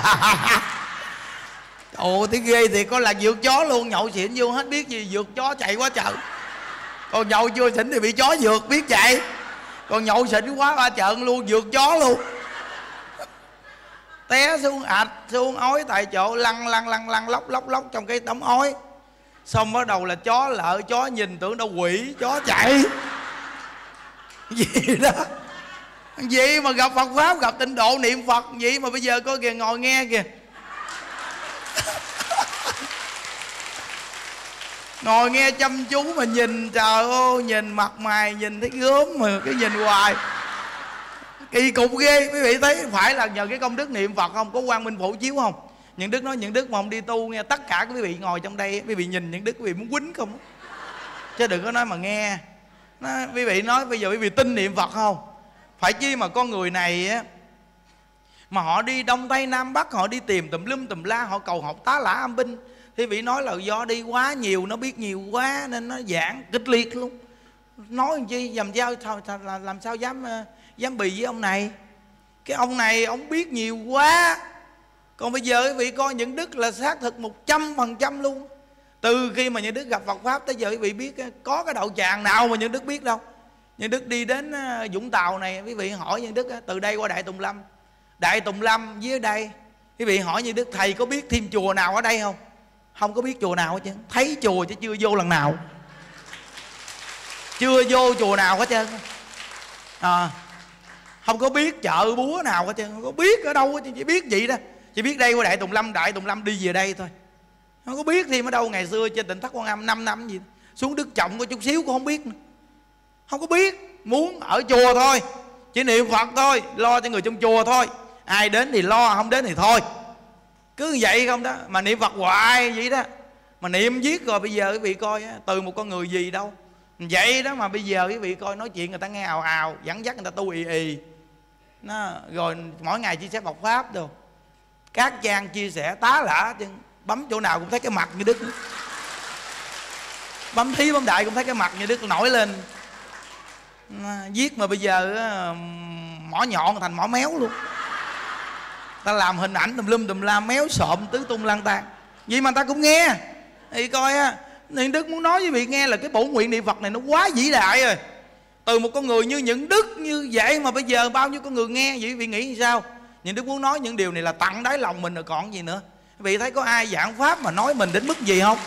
Ồ thấy ghê thì có lần vượt chó luôn. Nhậu xỉn vô hết biết gì, vượt chó chạy quá trời. Còn nhậu chưa xỉn thì bị chó vượt biết chạy. Còn nhậu xỉn quá ba trợn luôn, vượt chó luôn. Té xuống ạch, xuống ói tại chỗ, lăn lóc trong cái đống ói. Xong bắt đầu là chó lợ, chó nhìn tưởng đâu quỷ, chó chạy. Gì đó. Vậy mà gặp Phật Pháp, gặp Tịnh Độ niệm Phật vậy mà bây giờ coi kìa, ngồi nghe kìa. Ngồi nghe chăm chú mà nhìn, trời ơi, nhìn mặt mày nhìn thấy gớm mà cái nhìn hoài kỳ cục ghê. Quý vị thấy phải là nhờ cái công đức niệm Phật không? Có quang minh phổ chiếu không? Những đức nói những đức mà không đi tu nghe, tất cả quý vị ngồi trong đây quý vị nhìn những đức quý vị muốn quýnh không? Chứ đừng có nói mà nghe. Quý vị nói bây giờ quý vị tin niệm Phật không? Phải chi mà con người này á, mà họ đi Đông Tây Nam Bắc, họ đi tìm tùm lum tùm la, họ cầu học tá lả âm binh. Thì vị nói là do đi quá nhiều, nó biết nhiều quá nên nó giảng kịch liệt luôn. Nói làm chi, làm sao dám bì với ông này. Cái ông này ông biết nhiều quá. Còn bây giờ quý vị coi những đức là xác thực 100% luôn. Từ khi mà những đức gặp Phật Pháp tới giờ quý vị biết có cái đạo tràng nào mà những đức biết đâu. Những đức đi đến Vũng Tàu này, quý vị hỏi những đức từ đây qua Đại Tùng Lâm, Đại Tùng Lâm dưới đây, quý vị hỏi những đức thầy có biết thêm chùa nào ở đây không? Không có biết chùa nào hết trơn. Thấy chùa chứ chưa vô lần nào. Chưa vô chùa nào hết trơn. Không có biết chợ búa nào hết trơn. Không có biết ở đâu hết trơn. Chỉ biết vậy đó. Chỉ biết đây qua Đại Tùng Lâm, Đại Tùng Lâm đi về đây thôi. Không có biết thêm ở đâu. Ngày xưa trên Tỉnh Thất Quan Âm 5 năm gì xuống Đức Trọng có chút xíu cũng không biết nữa. Không có biết. Muốn ở chùa thôi, chỉ niệm Phật thôi, lo cho người trong chùa thôi. Ai đến thì lo, không đến thì thôi. Cứ vậy không đó. Mà niệm Phật hoài vậy đó. Mà niệm viết rồi bây giờ quý vị coi từ một con người gì đâu. Vậy đó mà bây giờ quý vị coi nói chuyện người ta nghe ào ào, dẫn dắt người ta tu ì. Rồi mỗi ngày chia sẻ Phật Pháp đồ. Các trang chia sẻ tá lả, bấm chỗ nào cũng thấy cái mặt như đức. Bấm thí bấm đại cũng thấy cái mặt như đức nổi lên. Viết mà bây giờ mỏ nhọn thành mỏ méo luôn. Ta làm hình ảnh tùm lum tùm la, méo xộm tứ tung lang tan. Vậy mà ta cũng nghe. Thì coi á, Niệm Đức muốn nói với vị nghe là cái bổn nguyện niệm Phật này nó quá vĩ đại rồi. Từ một con người như những Đức như vậy mà bây giờ bao nhiêu con người nghe vậy, quý vị nghĩ sao? Những Đức muốn nói những điều này là tận đáy lòng mình rồi còn gì nữa. Quý vị thấy có ai giảng pháp mà nói mình đến mức gì không?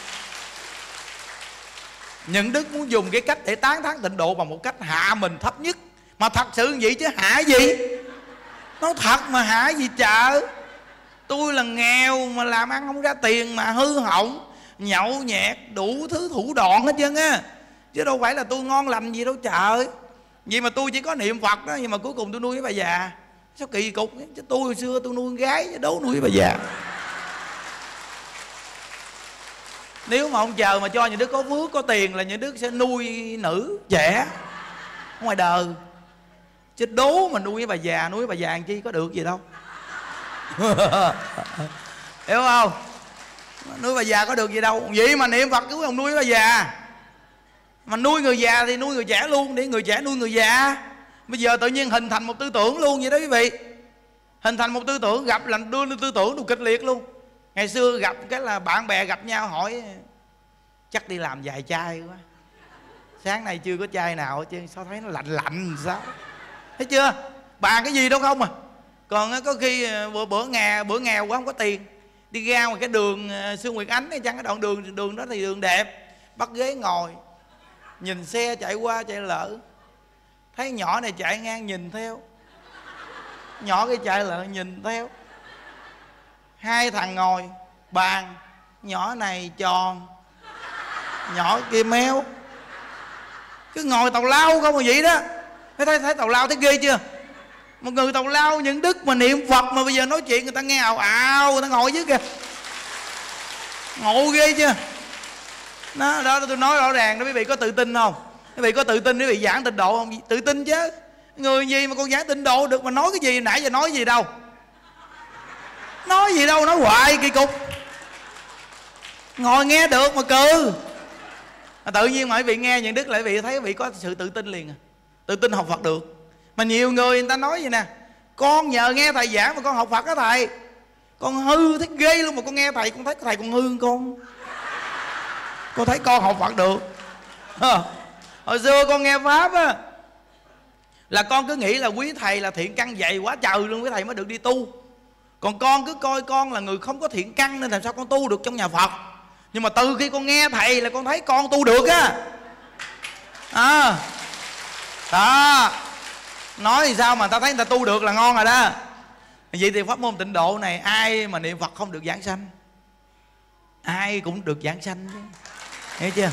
Những Đức muốn dùng cái cách để tán thán tịnh độ bằng một cách hạ mình thấp nhất. Mà thật sự vậy chứ hạ gì? Nói thật mà hạ gì chợ? Tôi là nghèo mà làm ăn không ra tiền mà hư hỏng, nhậu nhẹt đủ thứ thủ đoạn hết trơn á, chứ đâu phải là tôi ngon lành gì đâu trời. Vì mà tôi chỉ có niệm Phật đó, nhưng mà cuối cùng tôi nuôi cái bà già. Sao kỳ cục ấy? Chứ tôi hồi xưa tôi nuôi con gái chứ đố nuôi bà già. Nếu mà ông chờ mà cho những đứa có phước có tiền là những đứa sẽ nuôi nữ trẻ ngoài đời. Chứ đố mà nuôi bà già, nuôi bà già làm chi có được gì đâu. Hiểu không? Nuôi bà già có được gì đâu. Vậy mà niệm Phật cứ không nuôi bà già. Mà nuôi người già thì nuôi người trẻ luôn, để người trẻ nuôi người già. Bây giờ tự nhiên hình thành một tư tưởng luôn vậy đó quý vị. Hình thành một tư tưởng, gặp là đưa tư tưởng đủ kịch liệt luôn. Ngày xưa gặp cái là bạn bè gặp nhau hỏi chắc đi làm vài chai quá, sáng nay chưa có chai nào hết chứ, sao thấy nó lạnh lạnh sao. Thấy chưa? Bàn cái gì đâu không à. Còn có khi bữa nghèo quá không có tiền, đi ra ngoài cái đường Sương Nguyệt Ánh hay chăng cái đoạn đường đó thì đường đẹp, bắt ghế ngồi nhìn xe chạy qua chạy lỡ, thấy nhỏ này chạy ngang nhìn theo, nhỏ cái chạy lỡ nhìn theo, hai thằng ngồi bàn, nhỏ này tròn, nhỏ kia méo, cứ ngồi tào lao không mà vậy đó. Thấy tào lao thấy ghê chưa? Một người tào lao những Đức mà niệm Phật mà bây giờ nói chuyện người ta nghe ào ào, người ta ngồi dưới kìa, ngộ ghê chưa? Đó tôi nói rõ ràng đó, quý vị có tự tin không? Quý vị có tự tin quý vị giảng tịnh độ không? Tự tin chứ. Người gì mà còn giảng tịnh độ được mà nói cái gì? Nãy giờ nói gì đâu? Nói gì đâu, nói hoài kỳ cục. Ngồi nghe được mà cừ. Tự nhiên mà quý vị nghe những Đức lại quý vị thấy quý vị có sự tự tin liền à. Tự tin học Phật được. Mà nhiều người ta nói vậy nè: con nhờ nghe thầy giảng mà con học Phật á thầy. Con hư thấy ghê luôn mà con nghe thầy, con thấy thầy còn hư hơn con. Con thấy con học Phật được. Hồi xưa con nghe Pháp á, là con cứ nghĩ là quý thầy là thiện căn dày quá trời luôn, quý thầy mới được đi tu. Còn con cứ coi con là người không có thiện căn nên làm sao con tu được trong nhà Phật. Nhưng mà từ khi con nghe thầy là con thấy con tu được á. Đó. Nói thì sao mà ta thấy người ta tu được là ngon rồi đó. Vậy thì pháp môn tịnh độ này ai mà niệm Phật không được giảng sanh? Ai cũng được giảng sanh chứ. Hiểu chưa?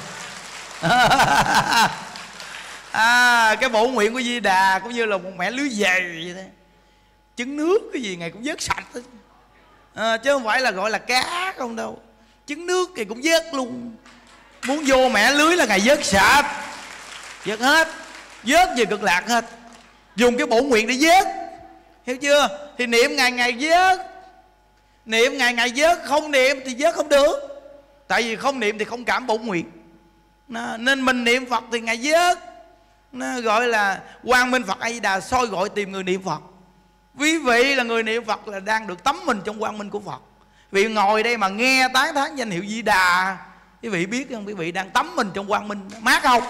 Cái bổ nguyện của Di Đà cũng như là một mẻ lưới dày vậy đó. Trứng nước cái gì ngày cũng vớt sạch đó. Chứ không phải là gọi là cá không đâu. Trứng nước thì cũng vớt luôn. Muốn vô mẻ lưới là ngày vớt sạch, vớt hết, vớt về cực lạc hết. Dùng cái bổ nguyện để vớt. Hiểu chưa? Thì niệm ngày ngày vớt, niệm ngày ngày vớt. Không niệm thì vớt không được. Tại vì không niệm thì không cảm bổ nguyện. Nên mình niệm Phật thì ngày vớt. Nó gọi là quang minh Phật A Di Đà soi gọi tìm người niệm Phật. Quý vị là người niệm Phật là đang được tắm mình trong quang minh của Phật. Quý vị ngồi đây mà nghe tán thán danh hiệu Di Đà, quý vị biết không? Quý vị đang tắm mình trong quang minh. Mát không?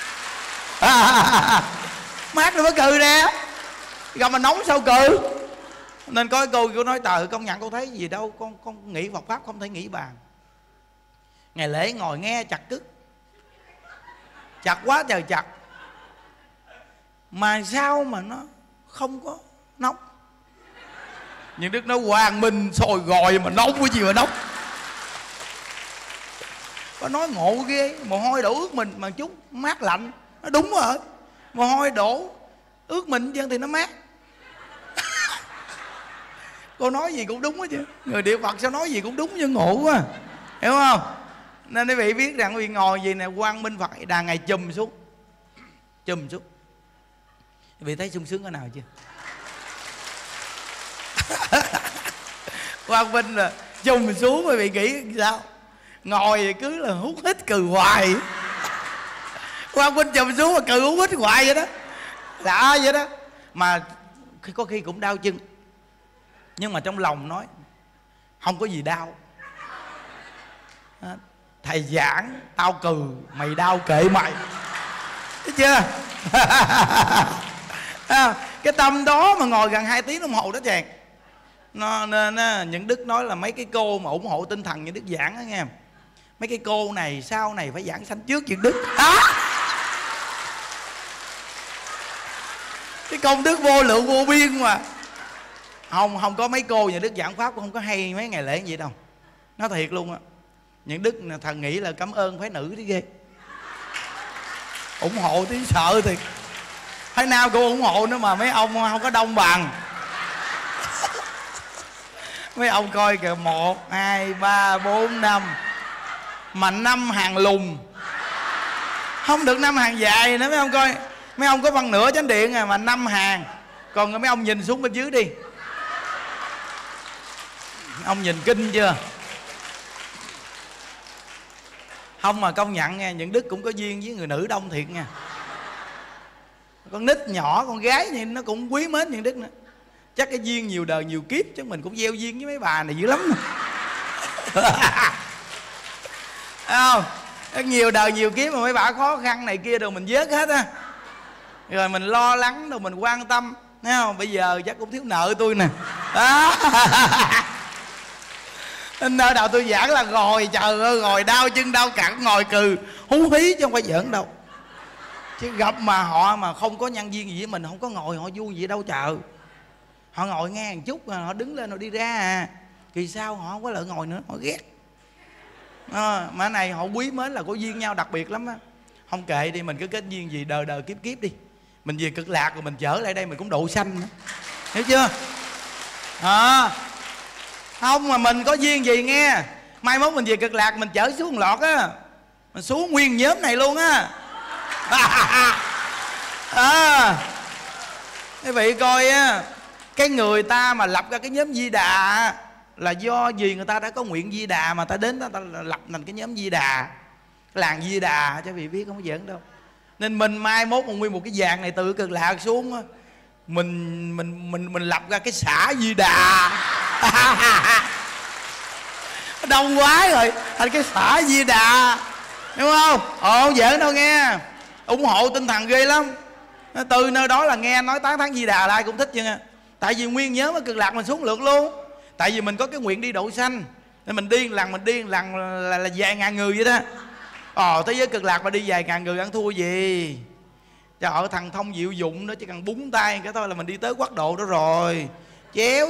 Mát rồi mới cười nè. Gặp mà nóng sao cười. Nên có câu cô nói trời công nhận con thấy gì đâu, con nghĩ Phật Pháp không thể nghĩ bàn. Ngày lễ ngồi nghe chặt cứt, chặt quá trời chặt. Mà sao mà nó không có nóng? Nhưng Đức nói quang minh soi gọi mà nóng cái gì mà nóng. Có nói ngộ ghê. Mồ hôi đổ ướt mình mà chút mát lạnh. Nó đúng rồi. Mồ hôi đổ ướt mình chân thì nó mát. Cô nói gì cũng đúng hết chứ. Người địa Phật sao nói gì cũng đúng chứ, ngộ quá. Hiểu không? Nên quý vị biết rằng quý vị ngồi gì nè, quang minh Phật Đà ngày chùm xuống. Chùm xuống. Quý vị thấy sung sướng cái nào chưa? Quang minh là chùm xuống, quý vị nghĩ sao? Ngồi cứ là hút hít cười hoài. Quang minh chùm xuống mà cười hút hít hoài vậy đó. Lạ vậy đó. Mà có khi cũng đau chân, nhưng mà trong lòng nói không có gì đau. Thầy giảng tao cười, mày đau kệ mày. Thấy chưa? Cái tâm đó mà ngồi gần 2 tiếng đồng hồ đó chàng. Nên những Đức nói là mấy cái cô mà ủng hộ tinh thần những Đức giảng đó nghe, mấy cái cô này sau này phải giảng sanh trước những Đức đó. Cái công đức vô lượng vô biên mà. Không có mấy cô những Đức giảng pháp không có hay mấy ngày lễ như vậy đâu. Nói thiệt luôn á. Những Đức thần nghĩ là cảm ơn phái nữ tí ghê, ủng hộ tí sợ thiệt. Phái nam cũng ủng hộ nữa mà mấy ông không có đông bằng. Mấy ông coi kìa, 1, 2, 3, 4, 5. Mà 5 hàng lùn, không được 5 hàng dài nữa mấy ông coi. Mấy ông có phân nửa chánh điện à, mà 5 hàng. Còn mấy ông nhìn xuống bên dưới đi, ông nhìn kinh chưa? Không mà công nhận nha, những Đức cũng có duyên với người nữ đông thiệt nha. Con nít nhỏ, con gái nhìn nó cũng quý mến những Đức nữa. Chắc cái duyên nhiều đời nhiều kiếp, chứ mình cũng gieo duyên với mấy bà này dữ lắm. Không, nhiều đời nhiều kiếp mà mấy bà khó khăn này kia rồi mình vớt hết á. Rồi mình lo lắng rồi mình quan tâm, thấy không? Bây giờ chắc cũng thiếu nợ tôi nè. Nơi nào tôi giảng là ngồi, trời ơi, ngồi đau chân đau cẳng, ngồi cừ hú hí chứ không phải giỡn đâu. Chứ gặp mà họ mà không có nhân duyên gì với mình, không có ngồi họ vui gì đâu chờ. Họ ngồi nghe một chút rồi họ đứng lên rồi đi ra à. Kỳ sau họ không có lợi ngồi nữa, họ ghét. Mà này họ quý mến là có duyên nhau đặc biệt lắm á. Không kệ đi, mình cứ kết duyên gì đời đời kiếp kiếp đi. Mình về Cực Lạc rồi mình trở lại đây mình cũng độ sanh nữa. Hiểu chưa? Không mà mình có duyên gì nghe, mai mốt mình về Cực Lạc mình chở xuống lọt á, mình xuống nguyên nhóm này luôn á. Quý vị coi á, cái người ta mà lập ra cái nhóm Di Đà là do gì người ta đã có nguyện Di Đà mà ta đến đó ta lập thành cái nhóm Di Đà, cái làng Di Đà, chứ vị biết không có giỡn đâu. Nên mình mai mốt một nguyên một cái vàng này từ Cực Lạc xuống á, mình lập ra cái xã Di Đà. Đông quá rồi thành cái xã Di Đà, đúng không? Không giỡn đâu nghe, ủng hộ tinh thần ghê lắm. Từ nơi đó là nghe nói tán thán Di Đà là ai cũng thích chứ nghe. Tại vì nguyên nhớ ở Cực Lạc mình xuống lượt luôn. Tại vì mình có cái nguyện đi độ sanh, nên mình đi lần là vài ngàn người vậy đó. Thế giới Cực Lạc mà đi vài ngàn người ăn thua gì. Trời ơi, thằng thông diệu dụng đó chỉ cần búng tay cái thôi là mình đi tới quốc độ đó rồi. Chéo.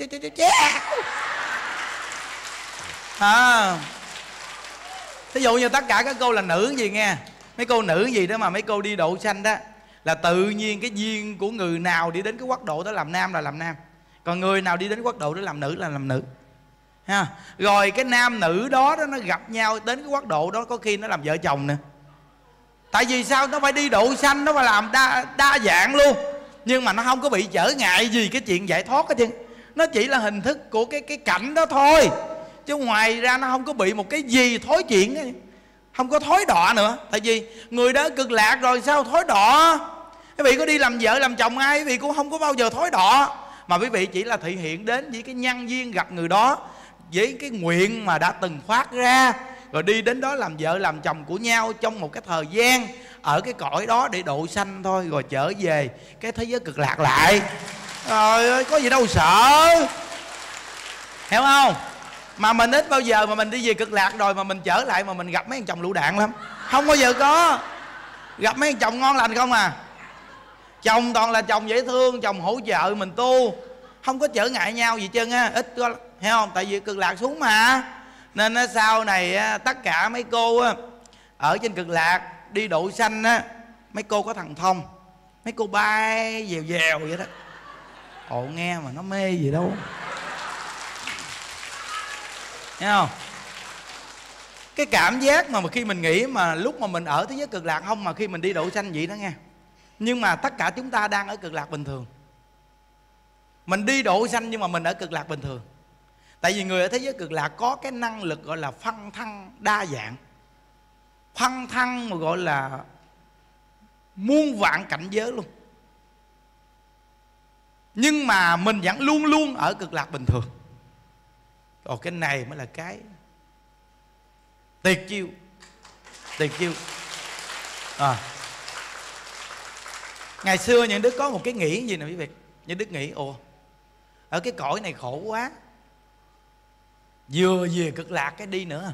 Thí dụ như tất cả các cô là nữ gì nghe, mấy cô nữ gì đó mà mấy cô đi độ sanh đó, là tự nhiên cái duyên của người nào đi đến cái quốc độ đó làm nam là làm nam, còn người nào đi đến quốc độ đó làm nữ là làm nữ ha. Rồi cái nam nữ đó nó gặp nhau đến cái quốc độ đó, có khi nó làm vợ chồng nữa. Tại vì sao? Nó phải đi độ sanh, nó phải làm đa dạng luôn, nhưng mà nó không có bị trở ngại gì cái chuyện giải thoát hết trơn. Nó chỉ là hình thức của cái cảnh đó thôi, chứ ngoài ra nó không có bị một cái gì thối chuyện, không có thối đọa nữa. Tại vì người đó Cực Lạc rồi sao thối đọa. Quý vị có đi làm vợ làm chồng ai, quý vị cũng không có bao giờ thối đọa, mà quý vị chỉ là thị hiện đến với cái nhân duyên gặp người đó, với cái nguyện mà đã từng phát ra, rồi đi đến đó làm vợ làm chồng của nhau trong một cái thời gian ở cái cõi đó để độ sanh thôi, rồi trở về cái thế giới Cực Lạc lại. Trời ơi, có gì đâu sợ, hiểu không? Mà mình ít bao giờ mà mình đi về Cực Lạc rồi mà mình trở lại mà mình gặp mấy thằng chồng lựu đạn lắm. Không bao giờ có. Gặp mấy thằng chồng ngon lành không à. Chồng toàn là chồng dễ thương, chồng hỗ trợ mình tu, không có trở ngại nhau gì trơn á, ít có, hiểu không? Tại vì Cực Lạc xuống mà. Nên sau này tất cả mấy cô ở trên Cực Lạc đi độ sanh á, mấy cô có thằng thông, mấy cô bay dèo dèo vậy đó. Nghe mà nó mê gì đâu, thấy không? Cái cảm giác mà khi mình nghĩ mà lúc mà mình ở thế giới Cực Lạc không, mà khi mình đi độ sanh vậy đó nghe. Nhưng mà tất cả chúng ta đang ở Cực Lạc bình thường. Mình đi độ sanh nhưng mà mình ở Cực Lạc bình thường. Tại vì người ở thế giới Cực Lạc có cái năng lực gọi là phân thăng đa dạng, phân thăng mà gọi là muôn vạn cảnh giới luôn. Nhưng mà mình vẫn luôn luôn ở Cực Lạc bình thường. Cái này mới là cái tuyệt chiêu. Ngày xưa những đức có một cái nghĩ gì nè quý vị. Những đức nghĩ ồ, ở cái cõi này khổ quá, vừa về cực lạc cái đi nữa,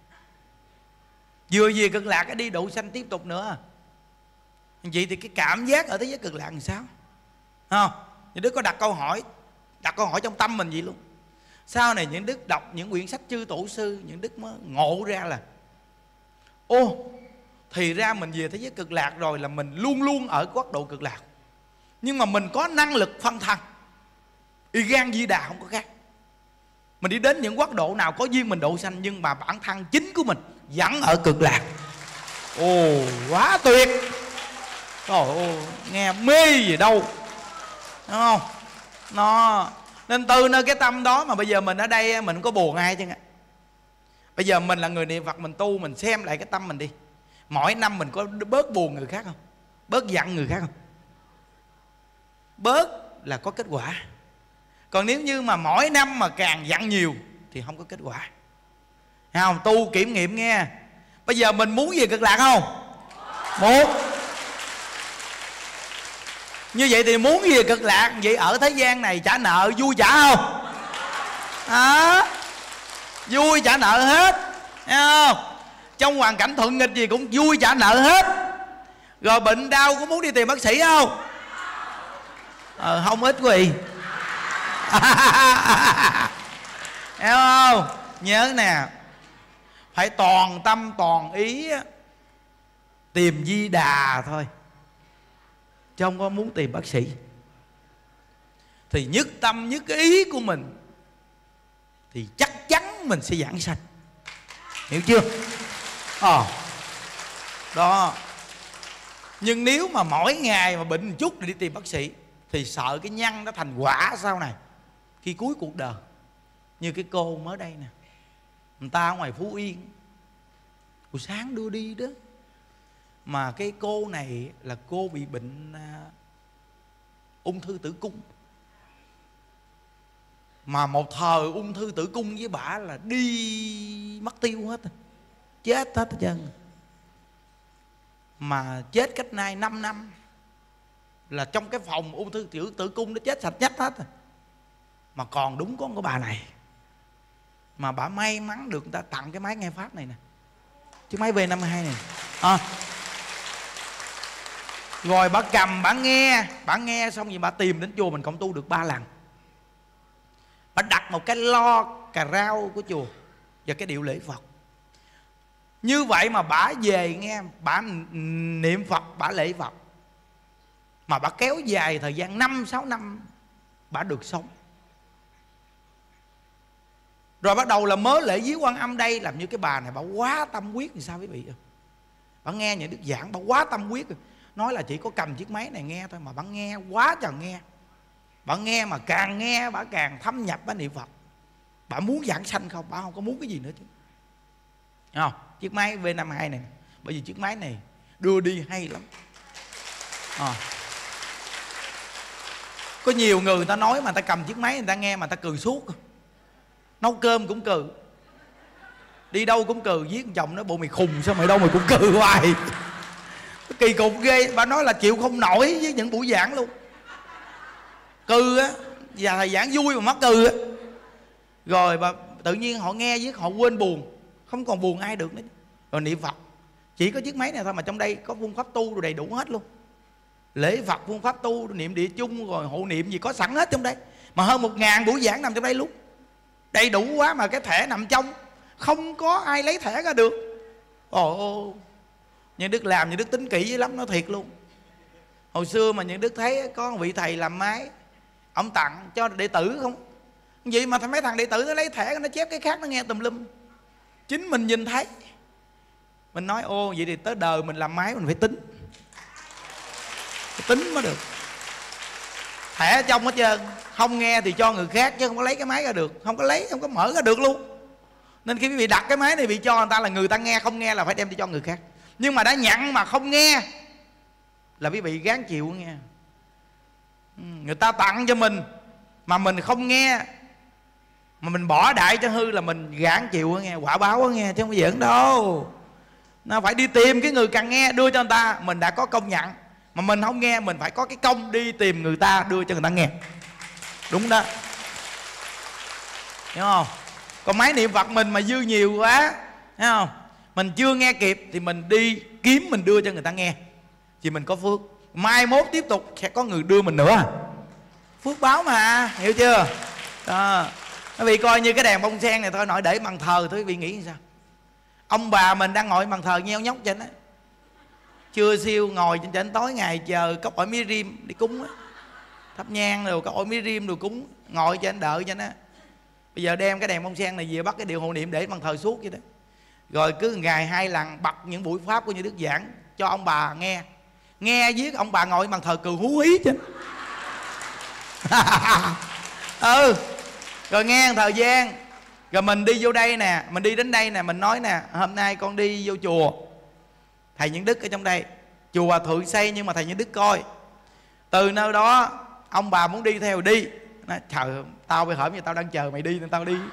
vừa về cực lạc cái đi độ sanh tiếp tục nữa. Vậy thì cái cảm giác ở thế giới cực lạc làm sao? Không? Những đức có đặt câu hỏi trong tâm mình vậy luôn. Sau này những đức đọc những quyển sách chư tổ sư, những đức mới ngộ ra là ô, thì ra mình về thế giới cực lạc rồi là mình luôn luôn ở quốc độ cực lạc. Nhưng mà mình có năng lực phân thân, y gan di đà không có khác. Mình đi đến những quốc độ nào có duyên mình độ sanh, nhưng mà bản thân chính của mình vẫn ở cực lạc. Ồ, quá tuyệt. Trời ơi, nghe mê gì đâu, đúng không? Nó nên từ nơi cái tâm đó mà bây giờ mình ở đây mình không có buồn ai chứ. Bây giờ mình là người niệm Phật, mình tu, mình xem lại cái tâm mình đi. Mỗi năm mình có bớt buồn người khác không? Bớt giận người khác không? Bớt là có kết quả. Còn nếu như mà mỗi năm mà càng giận nhiều thì không có kết quả. Thấy không? Tu kiểm nghiệm nghe. Bây giờ mình muốn về cực lạc không? Muốn. Như vậy thì muốn về cực lạc, vậy ở thế gian này trả nợ vui trả không? Vui trả nợ hết. Thấy không? Trong hoàn cảnh thuận nghịch gì cũng vui trả nợ hết. Rồi bệnh đau có muốn đi tìm bác sĩ không? Không ít quý vị. Hiểu không? Nhớ nè, phải toàn tâm toàn ý tìm Di Đà thôi, chứ không có muốn tìm bác sĩ. Thì nhất tâm nhất ý của mình thì chắc chắn mình sẽ giảng sanh. Hiểu chưa? Đó. Nhưng nếu mà mỗi ngày mà bệnh một chút thì đi tìm bác sĩ thì sợ cái nhân nó thành quả sau này khi cuối cuộc đời. Như cái cô mới đây nè, người ta ở ngoài Phú Yên, buổi sáng đưa đi đó, mà cái cô này là cô bị bệnh ung thư tử cung. Mà một thời ung thư tử cung với bả là đi mất tiêu hết, chết hết trơn. Mà chết cách nay 5 năm, là trong cái phòng ung thư tử cung nó chết sạch nhất hết. Mà còn đúng có bà này, mà bà may mắn được người ta tặng cái máy nghe pháp này nè, chiếc máy V52 này. Rồi bà cầm bà nghe xong rồi bà tìm đến chùa mình cộng tu được 3 lần. Bà đặt một cái lo cà rao của chùa và cái điệu lễ Phật. Như vậy mà bà về nghe, bà niệm Phật, bà lễ Phật, mà bà kéo dài thời gian 5-6 năm bà được sống. Rồi bắt đầu là mới lễ viếng Quan Âm đây. Làm như cái bà này bà quá tâm quyết thì sao quý vị? Bà nghe những đức giảng bà quá tâm quyết. Nói là chỉ có cầm chiếc máy này nghe thôi, mà bà nghe quá trời nghe. Bà nghe mà càng nghe bà càng thâm nhập bà niệm Phật. Bà muốn giảng sanh không, bà không có muốn cái gì nữa chứ. Thấy không? Chiếc máy V52 này, bởi vì chiếc máy này đưa đi hay lắm. Có nhiều người ta nói mà người ta cầm chiếc máy người ta nghe mà người ta cười suốt. Nấu cơm cũng cười, đi đâu cũng cười. Viết chồng nó bộ mày khùng sao mày đâu mày cũng cười hoài. Kỳ cục ghê. Bà nói là chịu không nổi với những buổi giảng luôn. Cừ á, và thầy giảng vui mà mắc cừ á. Rồi bà tự nhiên họ nghe với họ quên buồn, không còn buồn ai được nữa. Rồi niệm Phật chỉ có chiếc máy này thôi, mà trong đây có phương pháp tu rồi đầy đủ hết luôn. Lễ Phật, phương pháp tu, niệm địa chung, rồi hộ niệm gì có sẵn hết trong đây. Mà hơn 1000 buổi giảng nằm trong đây luôn, đầy đủ quá. Mà cái thẻ nằm trong, không có ai lấy thẻ ra được. Ồ, Nhân Đức làm, Nhân Đức tính kỹ dữ lắm, nói thiệt luôn. Hồi xưa mà Nhân Đức thấy có một vị thầy làm máy, ông tặng cho đệ tử không. Vậy mà mấy thằng đệ tử nó lấy thẻ, nó chép cái khác, nó nghe tùm lum. Chính mình nhìn thấy. Mình nói ô, vậy thì tới đời mình làm máy mình phải tính. Phải tính mới được. Thẻ trong hết trơn, không nghe thì cho người khác, chứ không có lấy cái máy ra được. Không có lấy, không có mở ra được luôn. Nên khi quý vị đặt cái máy này bị cho người ta là người ta nghe, không nghe là phải đem đi cho người khác. Nhưng mà đã nhận mà không nghe là quý vị gán chịu nghe. Người ta tặng cho mình mà mình không nghe, mà mình bỏ đại cho hư là mình gán chịu nghe, quả báo nghe, chứ không có giỡn đâu. Nó phải đi tìm cái người cần nghe, đưa cho người ta. Mình đã có công nhận Mà mình không nghe, mình phải có cái công đi tìm người ta, đưa cho người ta nghe. Đúng đó, hiểu không? Còn máy niệm Phật mình mà dư nhiều quá, thấy không, mình chưa nghe kịp thì mình đi kiếm, mình đưa cho người ta nghe thì mình có phước. Mai mốt tiếp tục sẽ có người đưa mình nữa, phước báo mà, hiểu chưa? Đó, quý vị coi như cái đèn bông sen này thôi, nội để bàn thờ thôi, quý vị nghĩ sao? Ông bà mình đang ngồi bàn thờ nheo nhóc trên á, chưa siêu ngồi trên tối ngày chờ cốc ổi mía rim đi cúng á, thắp nhang rồi cốc ổi mía rim rồi cúng, ngồi trên đợi cho nó. Bây giờ đem cái đèn bông sen này về bắt cái điều hộ niệm để bàn thờ suốt vậy đó. Rồi cứ ngày 2 lần bật những buổi pháp của Như Đức giảng cho ông bà nghe. Nghe viết ông bà ngồi bàn thờ cười hú hí chứ. Rồi nghe một thời gian, rồi mình đi vô đây nè, mình đi đến đây nè, mình nói nè, hôm nay con đi vô chùa thầy Những Đức ở trong đây, chùa Hòa Thượng xây nhưng mà thầy Những Đức coi. Từ nơi đó ông bà muốn đi theo đi, nói trời, tao bây hởm như tao đang chờ mày đi nên tao đi.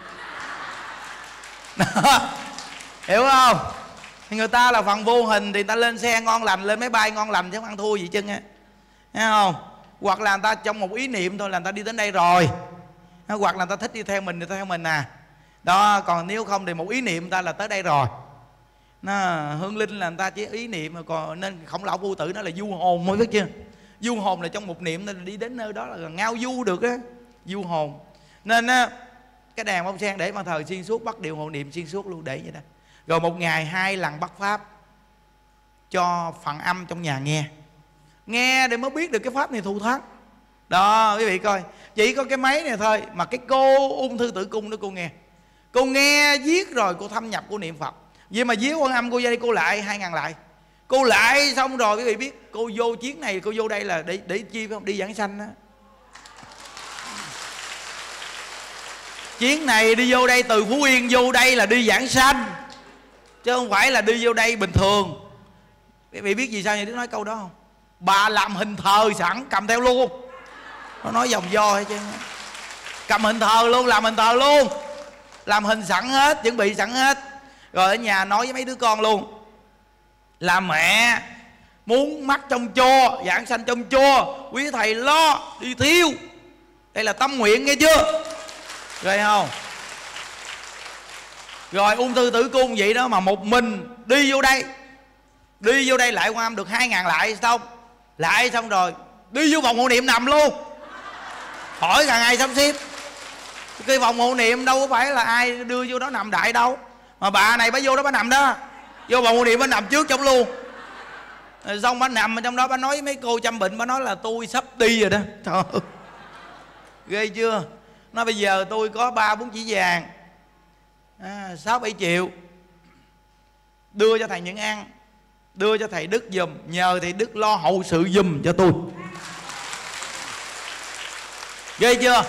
Hiểu không? Thì người ta là phần vô hình thì người ta lên xe ngon lành, lên máy bay ngon lành chứ không ăn thua gì chân á, thấy không? Hoặc là người ta trong một ý niệm thôi là người ta đi đến đây rồi, hoặc là người ta thích đi theo mình thì theo mình à. Đó, còn nếu không thì một ý niệm người ta là tới đây rồi. Nó hương linh là người ta chỉ ý niệm mà, còn nên Khổng Lão Phu Tử nó là du hồn, mới biết chưa? Du hồn là trong một niệm nên đi đến nơi đó là ngao du được á, du hồn. Nên á, cái đèn bông sen để bàn thờ xuyên suốt, bắt điều hộ niệm xuyên suốt luôn, để vậy đó. Rồi một ngày 2 lần bắt pháp cho phần âm trong nhà nghe, nghe để mới biết được cái pháp này thù thắng. Đó, quý vị coi, chỉ có cái máy này thôi mà cái cô ung thư tử cung đó cô nghe viết rồi cô thâm nhập cô niệm Phật. Vậy mà viết Quan Âm cô ra đây cô lại 2.000 lại, cô lại xong rồi quý vị biết cô vô chuyến này, cô vô đây là để chi phải không? Đi giảng sanh á. Chuyến này đi vô đây từ Phú Yên vô đây là đi giảng sanh, chứ không phải là đi vô đây bình thường. Quý vị biết vì sao Như Đức nói câu đó không? Bà làm hình thờ sẵn cầm theo luôn. Nó nói vòng vo hay chứ, cầm hình thờ luôn, làm hình thờ luôn, làm hình sẵn hết, chuẩn bị sẵn hết. Rồi ở nhà nói với mấy đứa con luôn là mẹ muốn mắc trong cho, giảng sanh trong cho, quý thầy lo đi thiêu. Đây là tâm nguyện, nghe chưa? Rồi không? Rồi ung thư tử cung vậy đó mà một mình đi vô đây lại Quan Âm được 2.000 lại xong. Lại xong rồi đi vô vòng hộ niệm nằm luôn, hỏi cả ngày sắp xếp. Cái vòng hộ niệm đâu có phải là ai đưa vô đó nằm đại đâu, mà bà này bà vô đó bà nằm đó, vô vòng hộ niệm bà nằm trước trong luôn. Rồi xong bà nằm ở trong đó, bà nói với mấy cô chăm bệnh, bà nói là tôi sắp đi rồi đó. Trời ơi, ghê chưa? Nói bây giờ tôi có 3-4 chỉ vàng 6-7 triệu đưa cho thầy Những ăn, đưa cho thầy Đức giùm, nhờ thầy Đức lo hậu sự giùm cho tôi. Ghê chưa?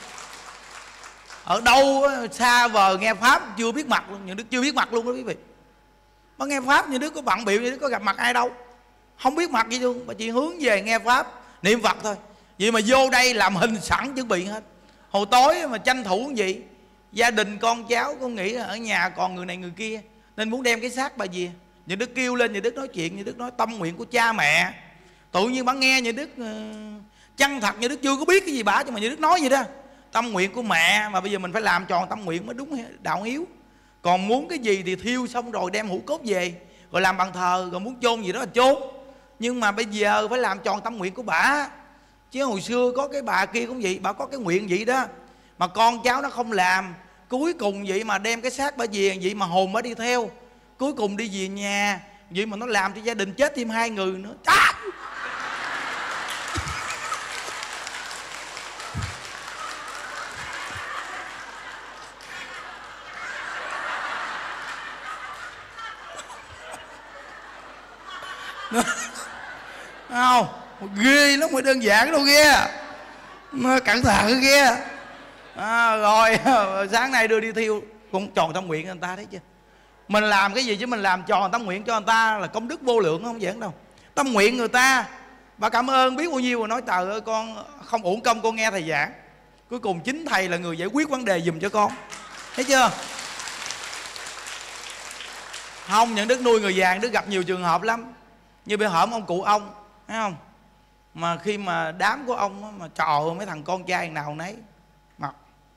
Ở đâu xa vời nghe pháp chưa biết mặt luôn, Những Đức chưa biết mặt luôn đó quý vị. Mà nghe pháp Những Đức có bận bịu, Những Đức có gặp mặt ai đâu, không biết mặt gì luôn, mà chỉ hướng về nghe pháp niệm Phật thôi. Vậy mà vô đây làm hình sẵn chuẩn bị hết. Hồi tối mà tranh thủ như vậy, gia đình con cháu cũng nghĩ là ở nhà còn người này người kia nên muốn đem cái xác bà về. Những Đức kêu lên, Những Đức nói chuyện, Những Đức nói tâm nguyện của cha mẹ. Tự nhiên bà nghe Những Đức chân thật, Những Đức chưa có biết cái gì bả, nhưng mà Những Đức nói vậy đó, tâm nguyện của mẹ mà bây giờ mình phải làm tròn tâm nguyện mới đúng đạo hiếu. Còn muốn cái gì thì thiêu xong rồi đem hũ cốt về rồi làm bàn thờ, rồi muốn chôn gì đó là chôn. Nhưng mà bây giờ phải làm tròn tâm nguyện của bả. Chứ hồi xưa có cái bà kia cũng vậy, bà có cái nguyện vậy đó mà con cháu nó không làm, cuối cùng vậy mà đem cái xác bà về, vậy mà hồn bà đi theo, cuối cùng đi về nhà, vậy mà nó làm cho gia đình chết thêm 2 người nữa. Không, ghê lắm, mới đơn giản đâu ghê, nó cẩn thận ghê. Rồi sáng nay đưa đi thiêu cũng tròn tâm nguyện người ta, thấy chưa? Mình làm cái gì chứ mình làm tròn tâm nguyện cho người ta là công đức vô lượng, không giỡn đâu. Tâm nguyện người ta, bà cảm ơn biết bao nhiêu rồi nói trời ơi con không uổng công con nghe thầy giảng, cuối cùng chính thầy là người giải quyết vấn đề giùm cho con, thấy chưa? Không, Những Đức nuôi người già, Đức gặp nhiều trường hợp lắm. Như bây hổm ông cụ ông thấy không? Mà khi mà đám của ông á, mà trời ơi, mấy thằng con trai nào nấy mặc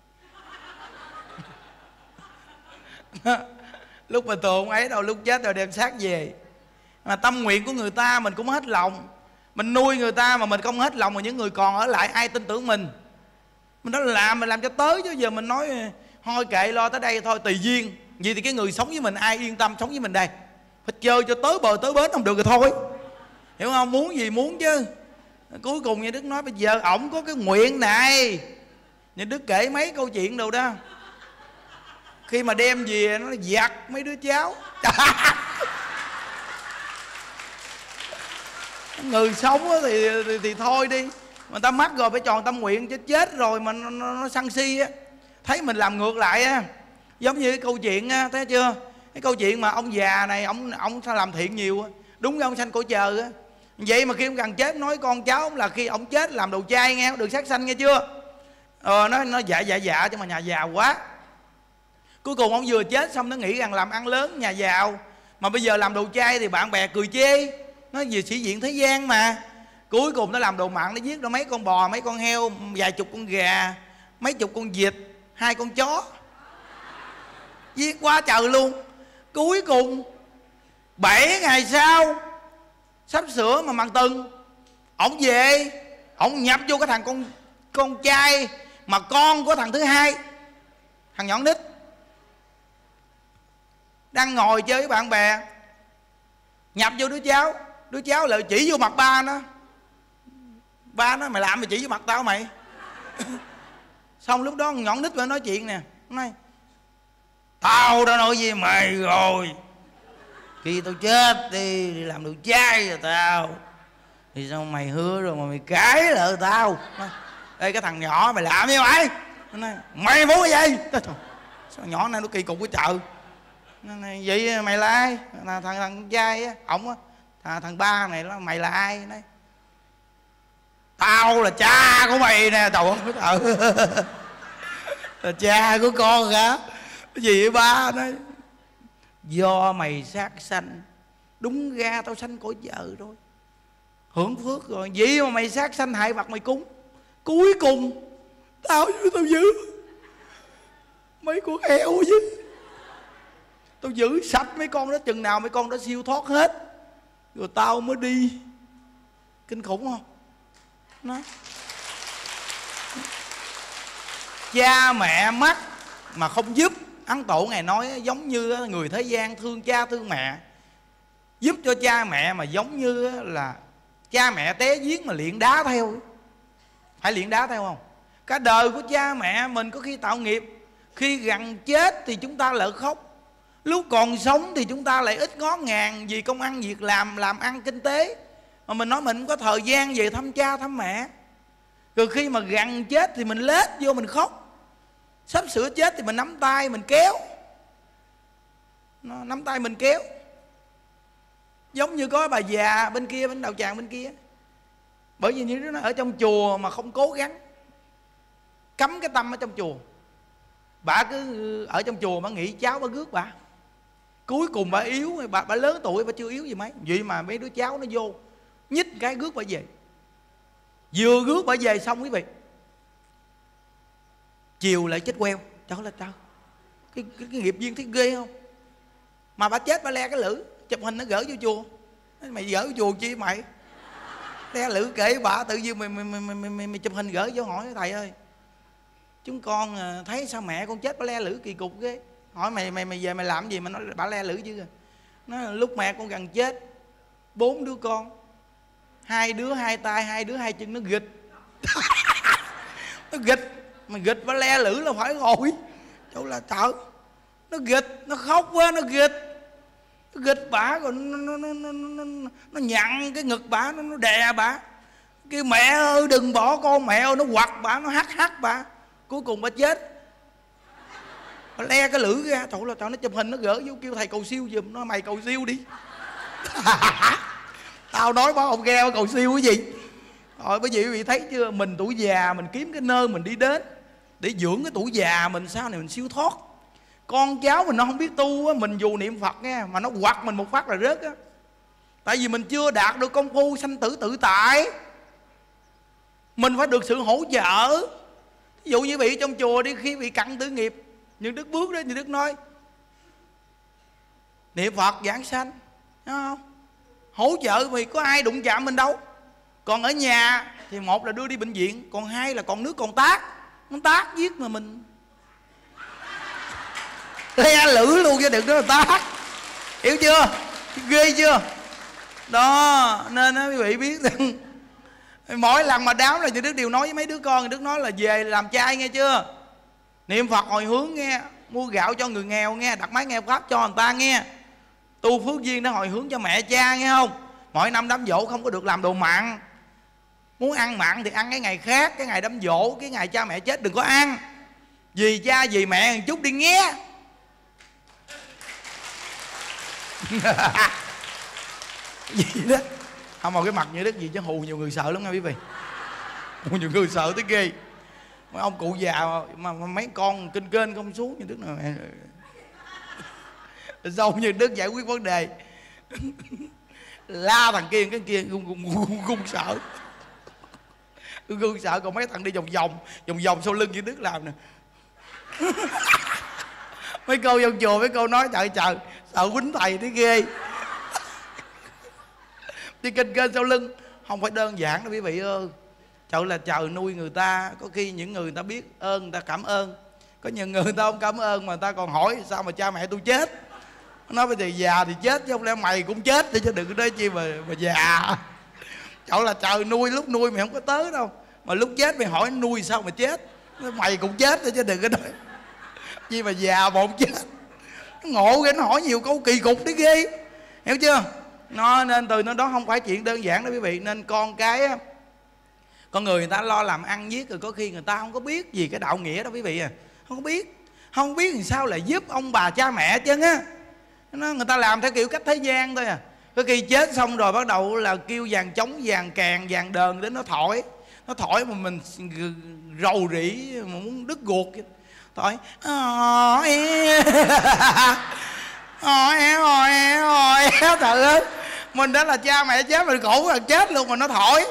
lúc mà tù không ấy đâu, lúc chết rồi đem xác về. Mà tâm nguyện của người ta mình cũng hết lòng, mình nuôi người ta mà mình không hết lòng, mà những người còn ở lại ai tin tưởng mình đó là mình làm cho tới. Chứ giờ mình nói thôi kệ, lo tới đây thôi, tùy duyên. Vậy thì cái người sống với mình ai yên tâm sống với mình đây? Phải chơi cho tới bờ tới bến, không được rồi thôi, hiểu không? Muốn gì muốn chứ. Cuối cùng nhà Đức nói bây giờ ổng có cái nguyện này. Nhà Đức kể mấy câu chuyện đâu đó, khi mà đem về nó giặt mấy đứa cháu người sống thì thôi đi, mà ta mắc rồi phải tròn tâm nguyện, chứ chết rồi mà nó sân si á, thấy mình làm ngược lại á. Giống như cái câu chuyện á, thấy chưa? Cái câu chuyện mà ông già này, ông làm thiện nhiều á, đúng như ông sanh cõi trời á. Vậy mà khi ông gần chết nói con cháu là khi ông chết làm đồ chay nghe, được sát sanh nghe chưa? Nó dạ chứ mà nhà giàu quá. Cuối cùng ông vừa chết xong nó nghĩ rằng làm ăn lớn nhà giàu, mà bây giờ làm đồ chay thì bạn bè cười chê, nó về sĩ diện thế gian mà. Cuối cùng nó làm đồ mặn, nó giết ra mấy con bò, mấy con heo, vài chục con gà, mấy chục con vịt, 2 con chó, giết quá trời luôn. Cuối cùng 7 ngày sau, sắp sửa mà mặn từng, ổng về, ổng nhập vô cái thằng con trai mà con của thằng thứ hai, thằng nhỏ nít, đang ngồi chơi với bạn bè, nhập vô đứa cháu lại chỉ vô mặt ba nó. Ba nó mày làm mày chỉ vô mặt tao mày xong lúc đó nhỏ nít mới nói chuyện nè, nói tao đã nói với mày rồi, khi tao chết đi làm đồ chay rồi tao, thì sao mày hứa rồi mà mày cãi lại tao. Ê cái thằng nhỏ mày làm gì mày? Nó nói mày muốn cái gì? Sao nhỏ này nó kỳ cục cái chợ. Vậy mày là ai? Thằng trai á, ổng á, thằng ba này nó mày là ai? Nói tao là cha của mày nè. Trời ơi là cha của con hả? Cái gì vậy ba? Nói do mày sát sanh, đúng ra tao sanh cõi vợ rồi, hưởng phước rồi, vậy mà mày sát sanh hại vật mày cúng, cuối cùng tao giữ mấy con heo chứ, tao giữ sạch mấy con đó, chừng nào mấy con đó siêu thoát hết rồi tao mới đi. Kinh khủng không? Nó cha mẹ mắc mà không giúp. Ấn Tổ Ngài nói giống như người thế gian thương cha thương mẹ, giúp cho cha mẹ mà giống như là cha mẹ té giếng mà luyện đá theo. Phải luyện đá theo không? Cả đời của cha mẹ mình có khi tạo nghiệp, khi gần chết thì chúng ta lại khóc, lúc còn sống thì chúng ta lại ít ngó ngàng vì công ăn việc làm ăn kinh tế, mà mình nói mình không có thời gian về thăm cha thăm mẹ. Rồi khi mà gần chết thì mình lết vô mình khóc, sắp sửa chết thì mình nắm tay mình kéo, nắm tay mình kéo. Giống như có bà già bên kia, bên đầu tràng bên kia, bởi vì những đứa nó ở trong chùa mà không cố gắng cấm cái tâm ở trong chùa, bà cứ ở trong chùa mà nghĩ cháu bà rước bà, cuối cùng bà yếu, bà lớn tuổi bà chưa yếu gì mấy, vậy mà mấy đứa cháu nó vô nhích cái rước bà về. Vừa rước bà về xong quý vị, chiều lại chết queo. Trời ơi trời, cái nghiệp duyên thấy ghê không? Mà bà chết bà le cái lử, chụp hình nó gửi vô chùa. Mày gửi vô chùa chi mày? Le lử kệ bà, tự nhiên mày chụp hình gửi vô. Hỏi thầy ơi, chúng con thấy sao mẹ con chết bà le lử kỳ cục ghê. Hỏi mày về mày làm gì mà nó bà le lử chứ? Nó lúc mẹ con gần chết, 4 đứa con, 2 đứa 2 tay, 2 đứa 2 chân nó gịch nó gịch. Mà gịch bà le lử là phải rồi. Chỗ là sợ nó gịch, nó khóc quá nó gịch bả, rồi nó nhặn cái ngực bả, nó đè bả, kêu mẹ ơi đừng bỏ con, mẹ ơi, nó quặt bả, nó hắt bả. Cuối cùng bà chết, bà le cái lưỡi ra. Trời ơi trời, nó chụp hình nó gửi vô kêu thầy cầu siêu giùm. Nó mày cầu siêu đi tao nói báo ông gheo cầu siêu cái gì. Rồi bởi vì quý vị thấy chưa, mình tuổi già mình kiếm cái nơi mình đi đến để dưỡng cái tuổi già mình, sau này mình siêu thoát. Con cháu mình nó không biết tu á, mình dù niệm Phật nghe mà nó quặt mình một phát là rớt á. Tại vì mình chưa đạt được công phu sanh tử tự tại, mình phải được sự hỗ trợ. Ví dụ như vị trong chùa đi, khi bị cặn tử nghiệp, những Đức bước đó, những Đức nói niệm Phật giảng sanh, thấy không? Hỗ trợ vì có ai đụng chạm mình đâu. Còn ở nhà thì một là đưa đi bệnh viện, còn hai là còn nước còn tát, nó tát giết mà mình le lử luôn cho đừng đó là tát, hiểu chưa? Ghê chưa? Đó nên quý vị biết rằng mỗi lần mà đám là những Đức đều nói với mấy đứa con, những Đức nói là về làm chay nghe chưa, niệm Phật hồi hướng nghe, mua gạo cho người nghèo nghe, đặt máy nghe pháp cho người ta nghe, tu phước duyên để hồi hướng cho mẹ cha nghe không? Mỗi năm đám dỗ không có được làm đồ mặn, muốn ăn mặn thì ăn cái ngày khác, cái ngày đám dỗ, cái ngày cha mẹ chết đừng có ăn, vì cha vì mẹ một chút đi nghe. Gì đó không, mà cái mặt như Đức gì chứ hù nhiều người sợ lắm nha quý vị, hù nhiều người sợ tới ghê. Mấy ông cụ già mà mấy con kinh kênh không xuống như Đức nào sao như Đức giải quyết vấn đề la thằng kia, cái kia gung sợ, gung sợ, còn mấy thằng đi vòng vòng sau lưng như Đức làm nè. Mấy cô vô chùa mấy cô nói trời trời sợ quýnh thầy thế ghê. Đi kinh kênh sau lưng không phải đơn giản đâu quý vị ơi. Trời là trời nuôi người ta, có khi những người ta biết ơn người ta cảm ơn, có những người ta không cảm ơn mà người ta còn hỏi sao mà cha mẹ tôi chết. Nói bây giờ già thì chết chứ không lẽ mày cũng chết đi chứ đừng có nói chi mà già. Trời là trời nuôi, lúc nuôi mày không có tới đâu, mà lúc chết mày hỏi nuôi sao mà chết, mày cũng chết đi chứ đừng có nói chi mà già mà không chết. Ngộ ghê, nó hỏi nhiều câu kỳ cục đấy ghê, hiểu chưa? Nó nên từ nó đó không phải chuyện đơn giản đó quý vị. Nên con cái á, con người ta lo làm ăn giết rồi có khi người ta không có biết gì cái đạo nghĩa đó quý vị à. Không biết làm sao là giúp ông bà cha mẹ chứ á. Người ta làm theo kiểu cách thế gian thôi à. Có khi chết xong rồi bắt đầu là kêu vàng trống, vàng càng, vàng đờn đến nó thổi mà mình rầu rĩ mà muốn đứt ruột. Thổi trời ơi, mình đã là cha mẹ chết mình khổ là chết luôn mà nó thổi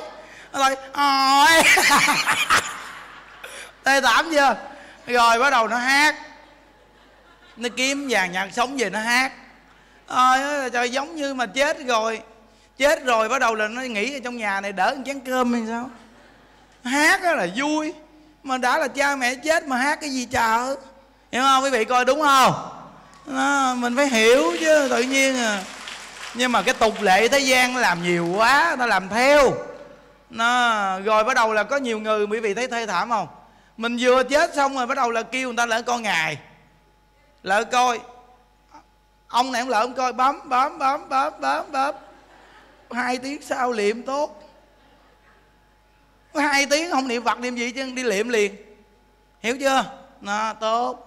tê thảm chưa. Rồi bắt đầu nó hát, nó kiếm vàng nhạc sống về nó hát. Trời giống như mà chết rồi bắt đầu là nó nghĩ trong nhà này đỡ một chén cơm hay sao. Hát đó là vui, mà đã là cha mẹ chết mà hát cái gì trời, hiểu không quý vị coi đúng không? Mình phải hiểu chứ tự nhiên à. Nhưng mà cái tục lệ thế gian nó làm nhiều quá, nó làm theo rồi bắt đầu là có nhiều người quý vị thấy thê thảm không? Mình vừa chết xong rồi bắt đầu là kêu người ta lỡ coi ngày, lỡ coi ông này ông lỡ ông coi bấm 2 tiếng sau liệm tốt, 2 tiếng không niệm Phật niệm gì chứ đi liệm liền, hiểu chưa? Tốt,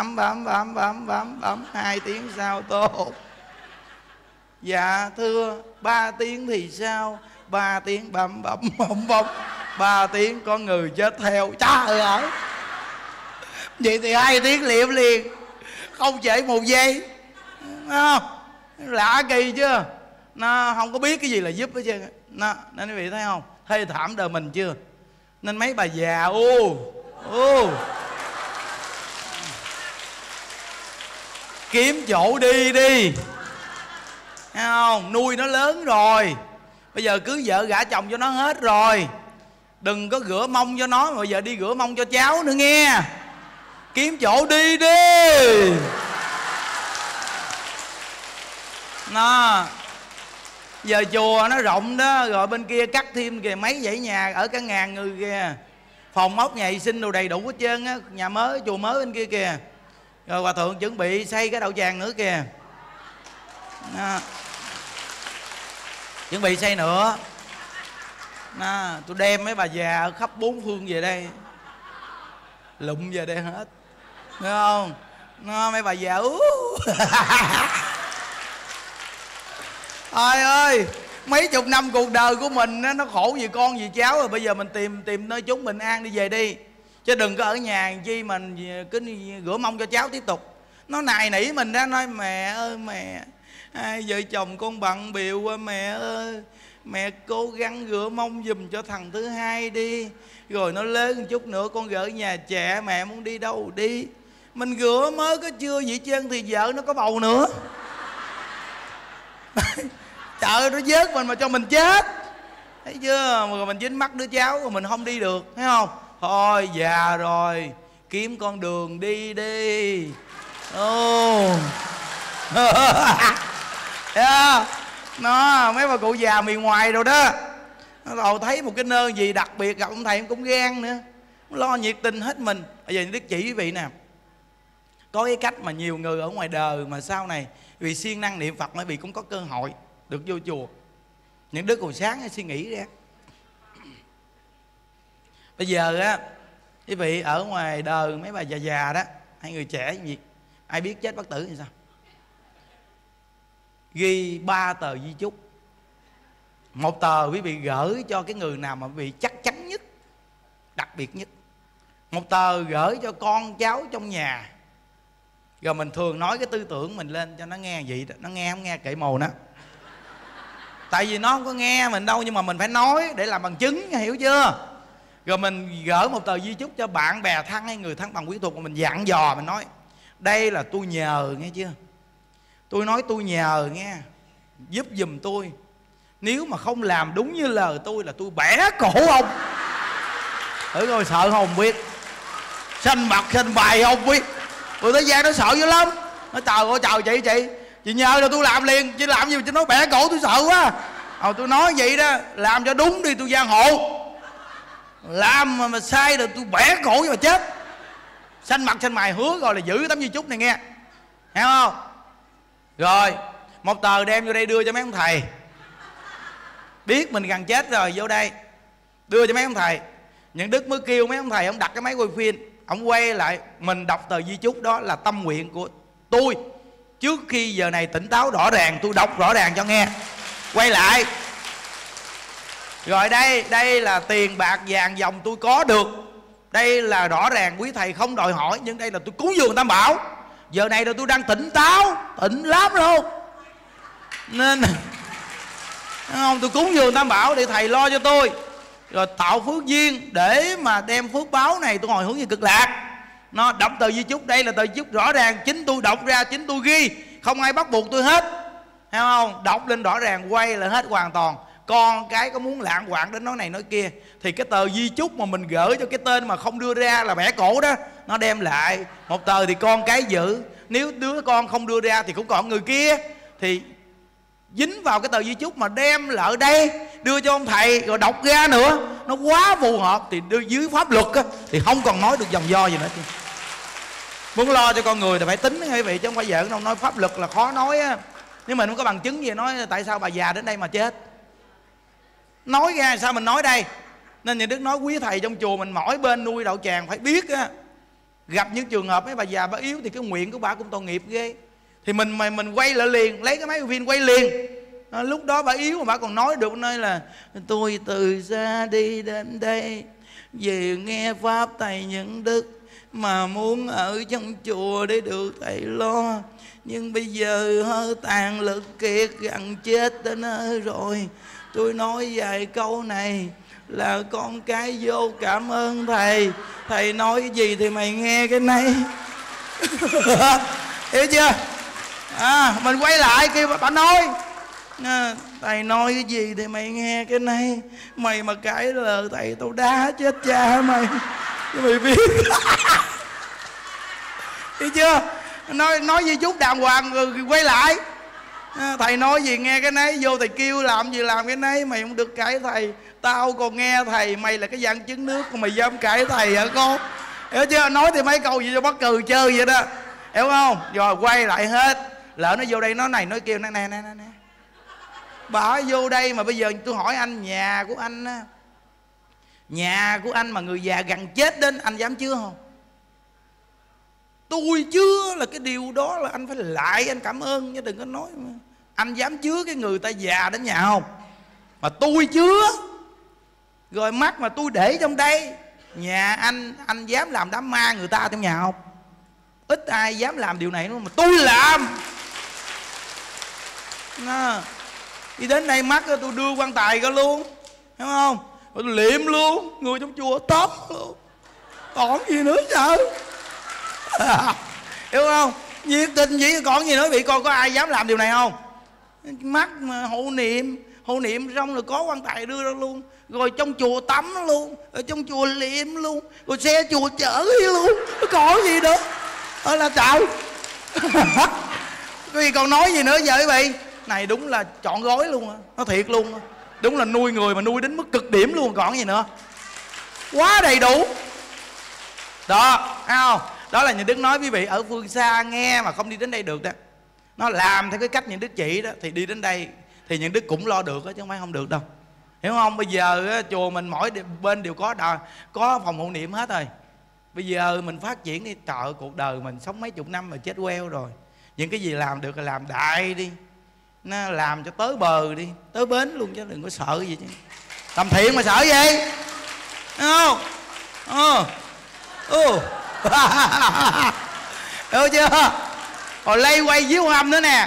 bấm 2 tiếng sau tốt. Dạ thưa 3 tiếng thì sao? 3 tiếng bấm 3 tiếng có người chết theo. Trời ơi, vậy thì 2 tiếng liệm liền, không trễ 1 giây, không? Lạ kỳ chưa? Nó không có biết cái gì là giúp hết trơn. Nên quý vị thấy không, thê thảm đời mình chưa? Nên mấy bà già kiếm chỗ đi, thấy không? Nuôi nó lớn rồi, bây giờ cưới vợ gả chồng cho nó hết rồi, đừng có rửa mông cho nó, mà bây giờ đi rửa mông cho cháu nữa nghe. Kiếm chỗ đi. Giờ chùa nó rộng đó, rồi bên kia cắt thêm kìa mấy dãy nhà ở cả ngàn người kìa, phòng ốc nhà vệ sinh đồ đầy đủ hết trơn á, nhà mới chùa mới bên kia kìa. Rồi hòa thượng chuẩn bị xây cái đạo tràng nữa kìa. Chuẩn bị xây nữa. Tôi đem mấy bà già ở khắp 4 phương về đây, lụm về đây hết, thấy không? Mấy bà già Trời ơi, mấy chục năm cuộc đời của mình nó khổ vì con vì cháu rồi, bây giờ mình tìm nơi chốn bình an đi về đi, chứ đừng có ở nhà chi mà cứ rửa mông cho cháu tiếp tục. Nó nài nỉ mình ra, nói mẹ ơi mẹ, hai vợ chồng con bận bịu quá mẹ ơi, mẹ cố gắng rửa mông giùm cho thằng thứ hai đi, rồi nó lớn một chút nữa con gửi nhà trẻ, mẹ muốn đi đâu đi. Mình rửa mới có chưa vậy trơn thì vợ nó có bầu nữa. Trời ơi, nó vớt mình mà cho mình chết, thấy chưa? Rồi mình dính mắt đứa cháu rồi mình không đi được, thấy không? Thôi già rồi, kiếm con đường đi đi. Yeah. Nó mấy bà cụ già miền ngoài rồi đó, nó thấy một cái nơi gì đặc biệt gặp ông thầy cũng ghen nữa, lo nhiệt tình hết mình. Bây giờ Đức chỉ quý vị nè, có cái cách mà nhiều người ở ngoài đời mà sau này vì siêng năng niệm Phật mới bị cũng có cơ hội được vô chùa. Những đứa còn sáng suy nghĩ ra. Bây giờ á, quý vị ở ngoài đời mấy bà già già đó, hay người trẻ gì, ai biết chết bất tử thì sao? Ghi 3 tờ di chúc. Một tờ quý vị gửi cho cái người nào mà quý vị chắc chắn nhất, đặc biệt nhất. Một tờ gửi cho con cháu trong nhà. Rồi mình thường nói cái tư tưởng mình lên cho nó nghe vậy đó. Nó nghe không nghe kệ mồ nó. Tại vì nó không có nghe mình đâu, nhưng mà mình phải nói để làm bằng chứng, hiểu chưa? Rồi mình gửi một tờ di chúc cho bạn bè thân hay người thân bằng quyến thuộc, mà mình dặn dò, mình nói đây là tôi nhờ, nghe chưa? Tôi nói tôi nhờ nghe, giúp giùm tôi. Nếu mà không làm đúng như lời tôi là tôi bẻ cổ ông. Thử coi sợ không biết, xanh mặt xanh bài không biết. Người thế gian nó sợ dữ lắm. Nó trời ơi trời, chị nhờ là tôi làm liền, chứ làm gì mà chị nói bẻ cổ tôi sợ quá. Tôi nói vậy đó, làm cho đúng đi tôi giang hồ. Làm mà sai rồi tôi bẻ cổ mà chết. Xanh mặt xanh mày hứa rồi là giữ tấm di chúc này nghe, hiểu không? Rồi một tờ đem vô đây đưa cho mấy ông thầy. Biết mình gần chết rồi, vô đây đưa cho mấy ông thầy. Những Đức mới kêu mấy ông thầy, ông đặt cái máy quay phim, ông quay lại mình đọc tờ di chúc. Đó là tâm nguyện của tôi, trước khi giờ này tỉnh táo rõ ràng, tôi đọc rõ ràng cho nghe. Quay lại. Rồi đây là tiền bạc vàng dòng tôi có được. Đây là rõ ràng quý thầy không đòi hỏi, nhưng đây là tôi cúng dường Tam Bảo. Giờ này là tôi đang tỉnh táo, tỉnh lắm luôn. Nên không, tôi cúng dường Tam Bảo để thầy lo cho tôi, rồi tạo phước duyên để mà đem phước báo này tôi hồi hướng về cực lạc. Nó đọc tờ di chúc, đây là tờ di chúc rõ ràng, chính tôi đọc ra, chính tôi ghi, không ai bắt buộc tôi hết, hiểu không? Đọc lên rõ ràng, quay là hết hoàn toàn. Con cái có muốn lạng quạng đến nói này nói kia thì cái tờ di chúc mà mình gửi cho cái tên mà không đưa ra là bẻ cổ đó, nó đem lại một tờ thì con cái giữ. Nếu đứa con không đưa ra thì cũng còn người kia, thì dính vào cái tờ di chúc mà đem lại đây đưa cho ông thầy rồi đọc ra nữa, nó quá phù hợp. Thì đưa dưới pháp luật á, thì không còn nói được dòng do gì nữa. Muốn lo cho con người thì phải tính quý vị, chứ không phải vợ đâu. Nói pháp luật là khó nói á, nếu mình không có bằng chứng gì nói tại sao bà già đến đây mà chết, nói ra sao mình nói đây. Nên nhà Đức nói quý thầy trong chùa mình mỗi bên nuôi đậu tràng phải biết á, gặp những trường hợp mấy bà già bà yếu thì cái nguyện của bà cũng tội nghiệp ghê. Thì mình quay lại liền, lấy cái máy phim quay liền. Lúc đó bà yếu mà bà còn nói được, nơi là tôi từ xa đi đến đây về nghe pháp thầy Nhân Đức, mà muốn ở trong chùa để được thầy lo, nhưng bây giờ hơi tàn lực kiệt, gần chết đến nơi rồi. Tôi nói vài câu này là con cái vô cảm ơn thầy, thầy nói cái gì thì mày nghe cái này. Hiểu chưa? Mình quay lại kêu bà nói thầy nói cái gì thì mày nghe cái này, mày mà cãi lời thầy tao đá chết cha mày, chứ mày biết. Hiểu chưa? Nói gì chút đàng hoàng rồi quay lại. Thầy nói gì nghe cái nấy, vô thầy kêu làm gì làm cái nấy, mày không được cãi thầy, tao còn nghe thầy, mày là cái văn chứng nước mà mày dám cãi thầy hả con? Hiểu chưa? Nói thì mấy câu gì cho bắt cười chơi vậy đó, hiểu không? Rồi quay lại hết. Lỡ nó vô đây nói này nói kêu nè, bà vô đây mà bây giờ tôi hỏi anh, nhà của anh á, nhà của anh mà người già gần chết đến, anh dám chứa không? Tôi chứa là cái điều đó là anh phải lại, anh cảm ơn chứ đừng có nói mà. Anh dám chứa cái người ta già đến nhà không? Mà tôi chứa. Rồi mắt mà tôi để trong đây, nhà anh dám làm đám ma người ta trong nhà không? ít ai dám làm điều này nữa mà tôi làm. Đi đến đây mắc tôi đưa quan tài ra luôn, hiểu không? Rồi tôi liệm luôn, người trong chùa tóm luôn, còn gì nữa sợ. Hiểu không? Nhiệt tình gì còn gì nữa. Vị coi có ai dám làm điều này không? Mắc mà hộ niệm xong rồi có quan tài đưa ra luôn, rồi trong chùa tắm luôn, ở trong chùa liệm luôn, rồi xe chùa chở đi luôn, có gì nữa. Đó là trời. Quý vị còn nói gì nữa giờ quý vị? Này đúng là trọn gói luôn á, nó thiệt luôn á. Đúng là nuôi người mà nuôi đến mức cực điểm luôn, còn gì nữa. Quá đầy đủ. Đó, thấy không? Đó là những Đức nói quý vị ở phương xa nghe mà không đi đến đây được đó. Nó làm theo cái cách những Đức chỉ đó thì đi đến đây thì những Đức cũng lo được đó, chứ không phải không được đâu. Hiểu không? Bây giờ chùa mình mỗi bên đều có phòng hộ niệm hết rồi. Bây giờ mình phát triển đi, trời, cuộc đời mình sống mấy chục năm mà chết queo rồi. Những cái gì làm được là làm đại đi, nó làm cho tới bờ đi, tới bến luôn, chứ đừng có sợ gì chứ. Làm thiện mà sợ gì, đúng không? Hiểu chưa? Còn lây quay díu âm nữa nè.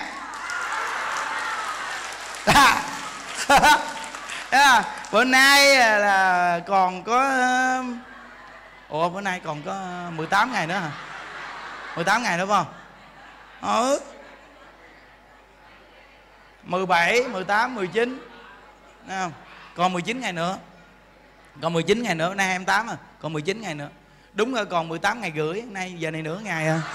Bữa nay là còn có bữa nay còn có 18 ngày nữa hả? 18 ngày nữa phải không? 17, 18, 19 không? Còn 19 ngày nữa. Còn 19 ngày nữa, nay 28 à. Còn 19 ngày nữa. Đúng rồi, còn 18 ngày rưỡi. Nay giờ này nửa ngày à.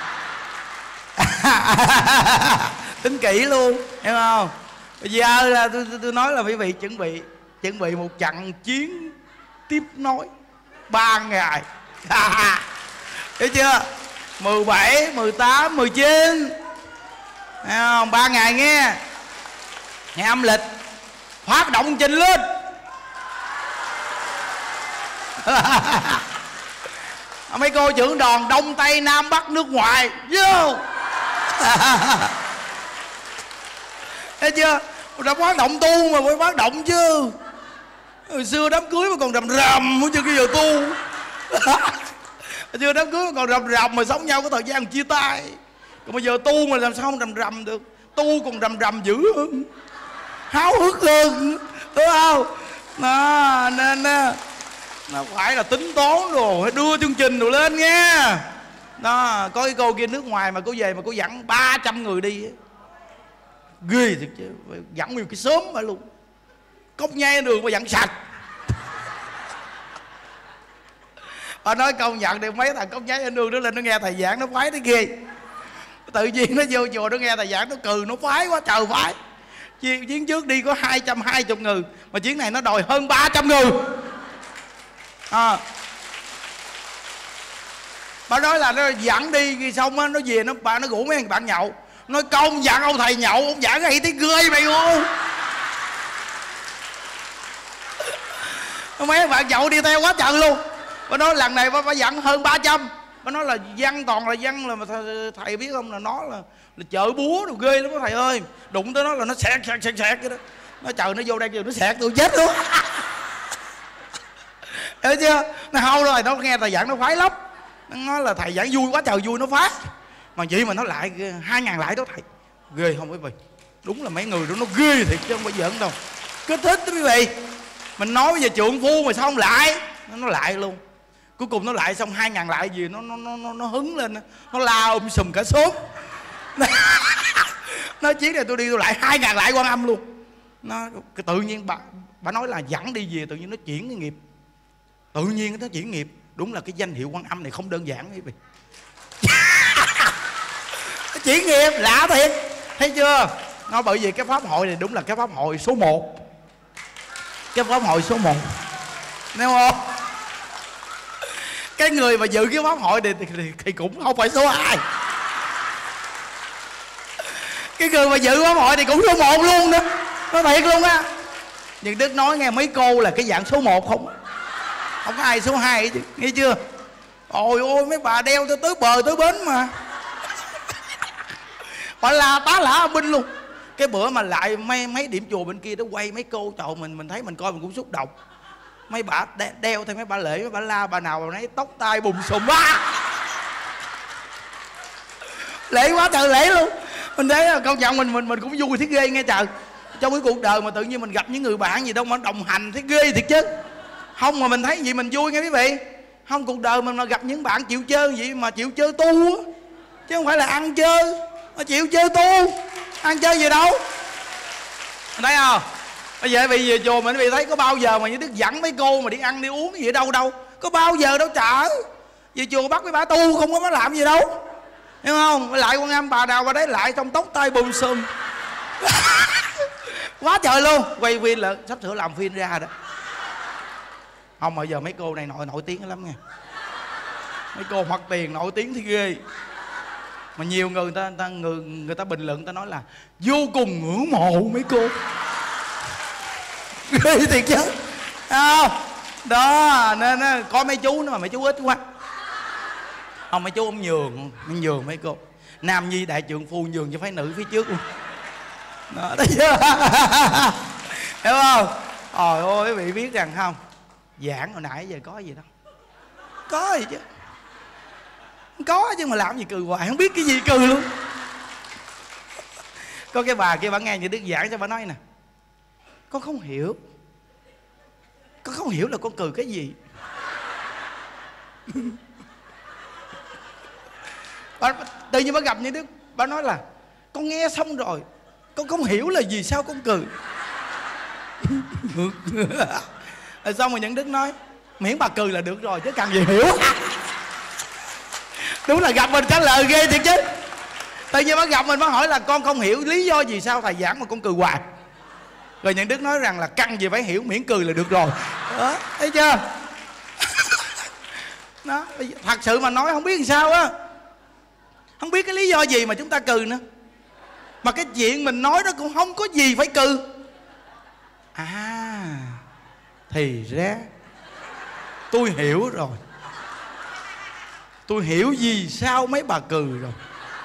Tính kỹ luôn, hiểu không? Bây giờ là tôi nói là quý vị chuẩn bị một trận chiến tiếp nối 3 ngày. Hiểu chưa? 17, 18, 19, thấy không? 3 ngày nghe. Ngày âm lịch phát động trình lên. Mấy cô trưởng đoàn Đông Tây Nam Bắc nước ngoài vô. Thấy chưa? Đã phát động tu mà phải phát động chứ. Hồi xưa đám cưới mà còn rầm rầm chứ bây giờ tu. Hồi xưa đám cưới mà còn rầm rầm mà sống nhau có thời gian chia tay. Còn bây giờ tu mà làm sao không rầm rầm được. Tu còn rầm rầm dữ hơn, háo hức hơn, đúng không? Đó, nên nó phải là tính toán rồi, phải đưa chương trình rồi lên nha. Đó, có cái cô kia nước ngoài mà cô về mà cô dẫn 300 người đi, ghê thiệt chứ. Dẫn nhiều cái xóm mà luôn, cốc nhai đường mà dẫn sạch. Bà nói công nhận được mấy thằng cốc nhái ở đường đó lên nó nghe thầy giảng nó phái nó ghê. Tự nhiên nó vô chùa nó nghe thầy giảng nó cười, nó phái quá trời phái. Chuyến trước đi có 220 người, mà chuyến này nó đòi hơn 300 người. Bà nói là nó dẫn đi xong á, nó về nó rủ mấy thằng bạn nhậu. Nói công dặn ông thầy nhậu, ông giảng hay thấy ghê mày luôn. Mấy bạn nhậu đi theo quá trời luôn. Bà nói lần này bà dặn hơn 300. Bà nói là văn toàn là văn, là mà thầy biết không, là nó là chợ búa đồ ghê lắm đó thầy ơi. Đụng tới nó là nó xẹt cái đó. Nó trời nó vô đây kêu nó xẹt tôi chết luôn. Hiểu chưa? Nó hâu rồi, nó nghe thầy giảng nó khoái lắm. Nó nói là thầy giảng vui quá trời vui, nó phá. Mà vậy mà nó lại 2.000 lại đó thầy. Ghê không quý vị? Đúng là mấy người đó nó ghê thiệt chứ không phải giỡn đâu. Cứ thích đó quý vị. Mình nói về trượng phu mà sao không lại? Nó lại luôn. Cuối cùng nó lại xong 2.000 lại gì nó hứng lên, nó la sùm cả xóm. Nó chuyến này tôi đi tôi lại 2.000 lại Quan Âm luôn. Nó tự nhiên bà nói là dẫn đi về tự nhiên nó chuyển cái nghiệp. Tự nhiên nó chuyển nghiệp. Đúng là cái danh hiệu Quan Âm này không đơn giản quý vị. Chuyển nghiệp lạ thiệt. Thấy chưa? Nó bởi vì cái pháp hội này đúng là cái pháp hội số 1. Cái pháp hội số 1. Thấy không? Cái người mà dự cái pháp hội này thì cũng không phải số 2. Cái người mà dự pháp hội thì cũng số 1 luôn nữa. Nó thiệt luôn á. Nhưng Đức nói nghe mấy cô là cái dạng số 1 không. Không có ai số 2 chứ. Nghe chưa? Ôi ôi mấy bà đeo tới bờ tới bến mà. Bà la tá lả binh luôn. Cái bữa mà lại mấy điểm chùa bên kia đó quay mấy cô, trời mình thấy mình coi mình cũng xúc động. Mấy bà đeo theo mấy bà lễ, mấy bà la bà nào bà nấy tóc tai bùm xùm á. Lễ quá trời lễ luôn. Mình thấy công nhận mình cũng vui thấy ghê nghe trời. Trong cái cuộc đời mà tự nhiên mình gặp những người bạn gì đâu mà đồng hành thấy ghê thiệt chứ. Không mà mình thấy gì mình vui nghe quý vị. Không, cuộc đời mình mà gặp những bạn chịu chơi vậy mà chịu chơi tu á, chứ không phải là ăn chơi, mà chịu chơi tu. Ăn chơi gì đâu. Mình thấy không? Bây giờ vì về chùa mình thấy có bao giờ mà như Đức dẫn mấy cô mà đi ăn đi uống gì ở đâu đâu. Có bao giờ đâu trời. Về chùa bắt mấy bà tu không có bắt làm gì đâu. Hiểu không? Lại con em bà nào bà đấy lại trong tóc tay bùm xùm. Quá trời luôn. Quay phim là sắp sửa làm phim ra đó. Không mà giờ mấy cô này nổi tiếng lắm nha. Mấy cô mặt tiền nổi tiếng thì ghê. Mà nhiều người người ta bình luận, người ta nói là vô cùng ngưỡng mộ mấy cô. Ghê thiệt chứ. Không? Đó nên coi mấy chú nữa mà mấy chú ít quá. Không, mấy chú không nhường mấy cô. Nam nhi đại trượng phu nhường cho phái nữ phía trước luôn. Đó, thấy chưa? Hiểu không? Trời ơi quý vị biết rằng không, giảng hồi nãy giờ có gì đâu. Có gì chứ. Có chứ mà làm gì cười hoài, không biết cái gì cười luôn. Có cái bà kia bà nghe như Đức giảng cho bà nói nè, con không hiểu là con cười cái gì. Bà, tự nhiên bà gặp như Đức, bà nói là con nghe xong rồi con không hiểu là vì sao con cười. Rồi xong rồi những Đức nói miễn bà cười là được rồi chứ cần gì hiểu. Đúng là gặp mình trả lời ghê thiệt chứ. Tự nhiên bà gặp mình bà hỏi là con không hiểu lý do vì sao thầy giảng mà con cười hoài. Rồi những Đức nói rằng là cần gì phải hiểu, miễn cười là được rồi. Đó, thấy chưa? Đó, thật sự mà nói không biết làm sao á. Không biết cái lý do gì mà chúng ta cười nữa. Mà cái chuyện mình nói đó cũng không có gì phải cười. À, thì ra tôi hiểu rồi. Tôi hiểu vì sao mấy bà cười rồi.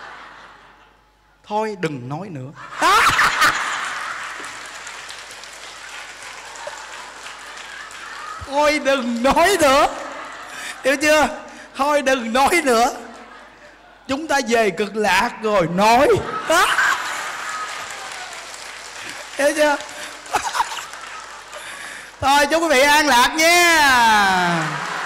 Thôi đừng nói nữa. Thôi đừng nói nữa. Hiểu chưa? Thôi đừng nói nữa. Chúng ta về Cực Lạc rồi nói. Hiểu chưa? Thôi chúc quý vị an lạc nha.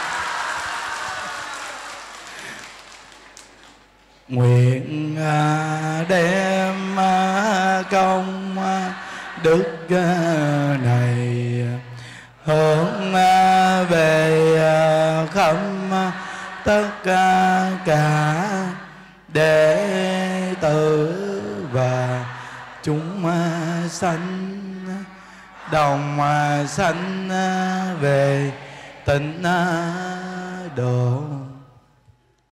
Nguyện đem công đức này hướng về khắp tất cả đệ tử và chúng sanh, đồng sanh về tịnh độ.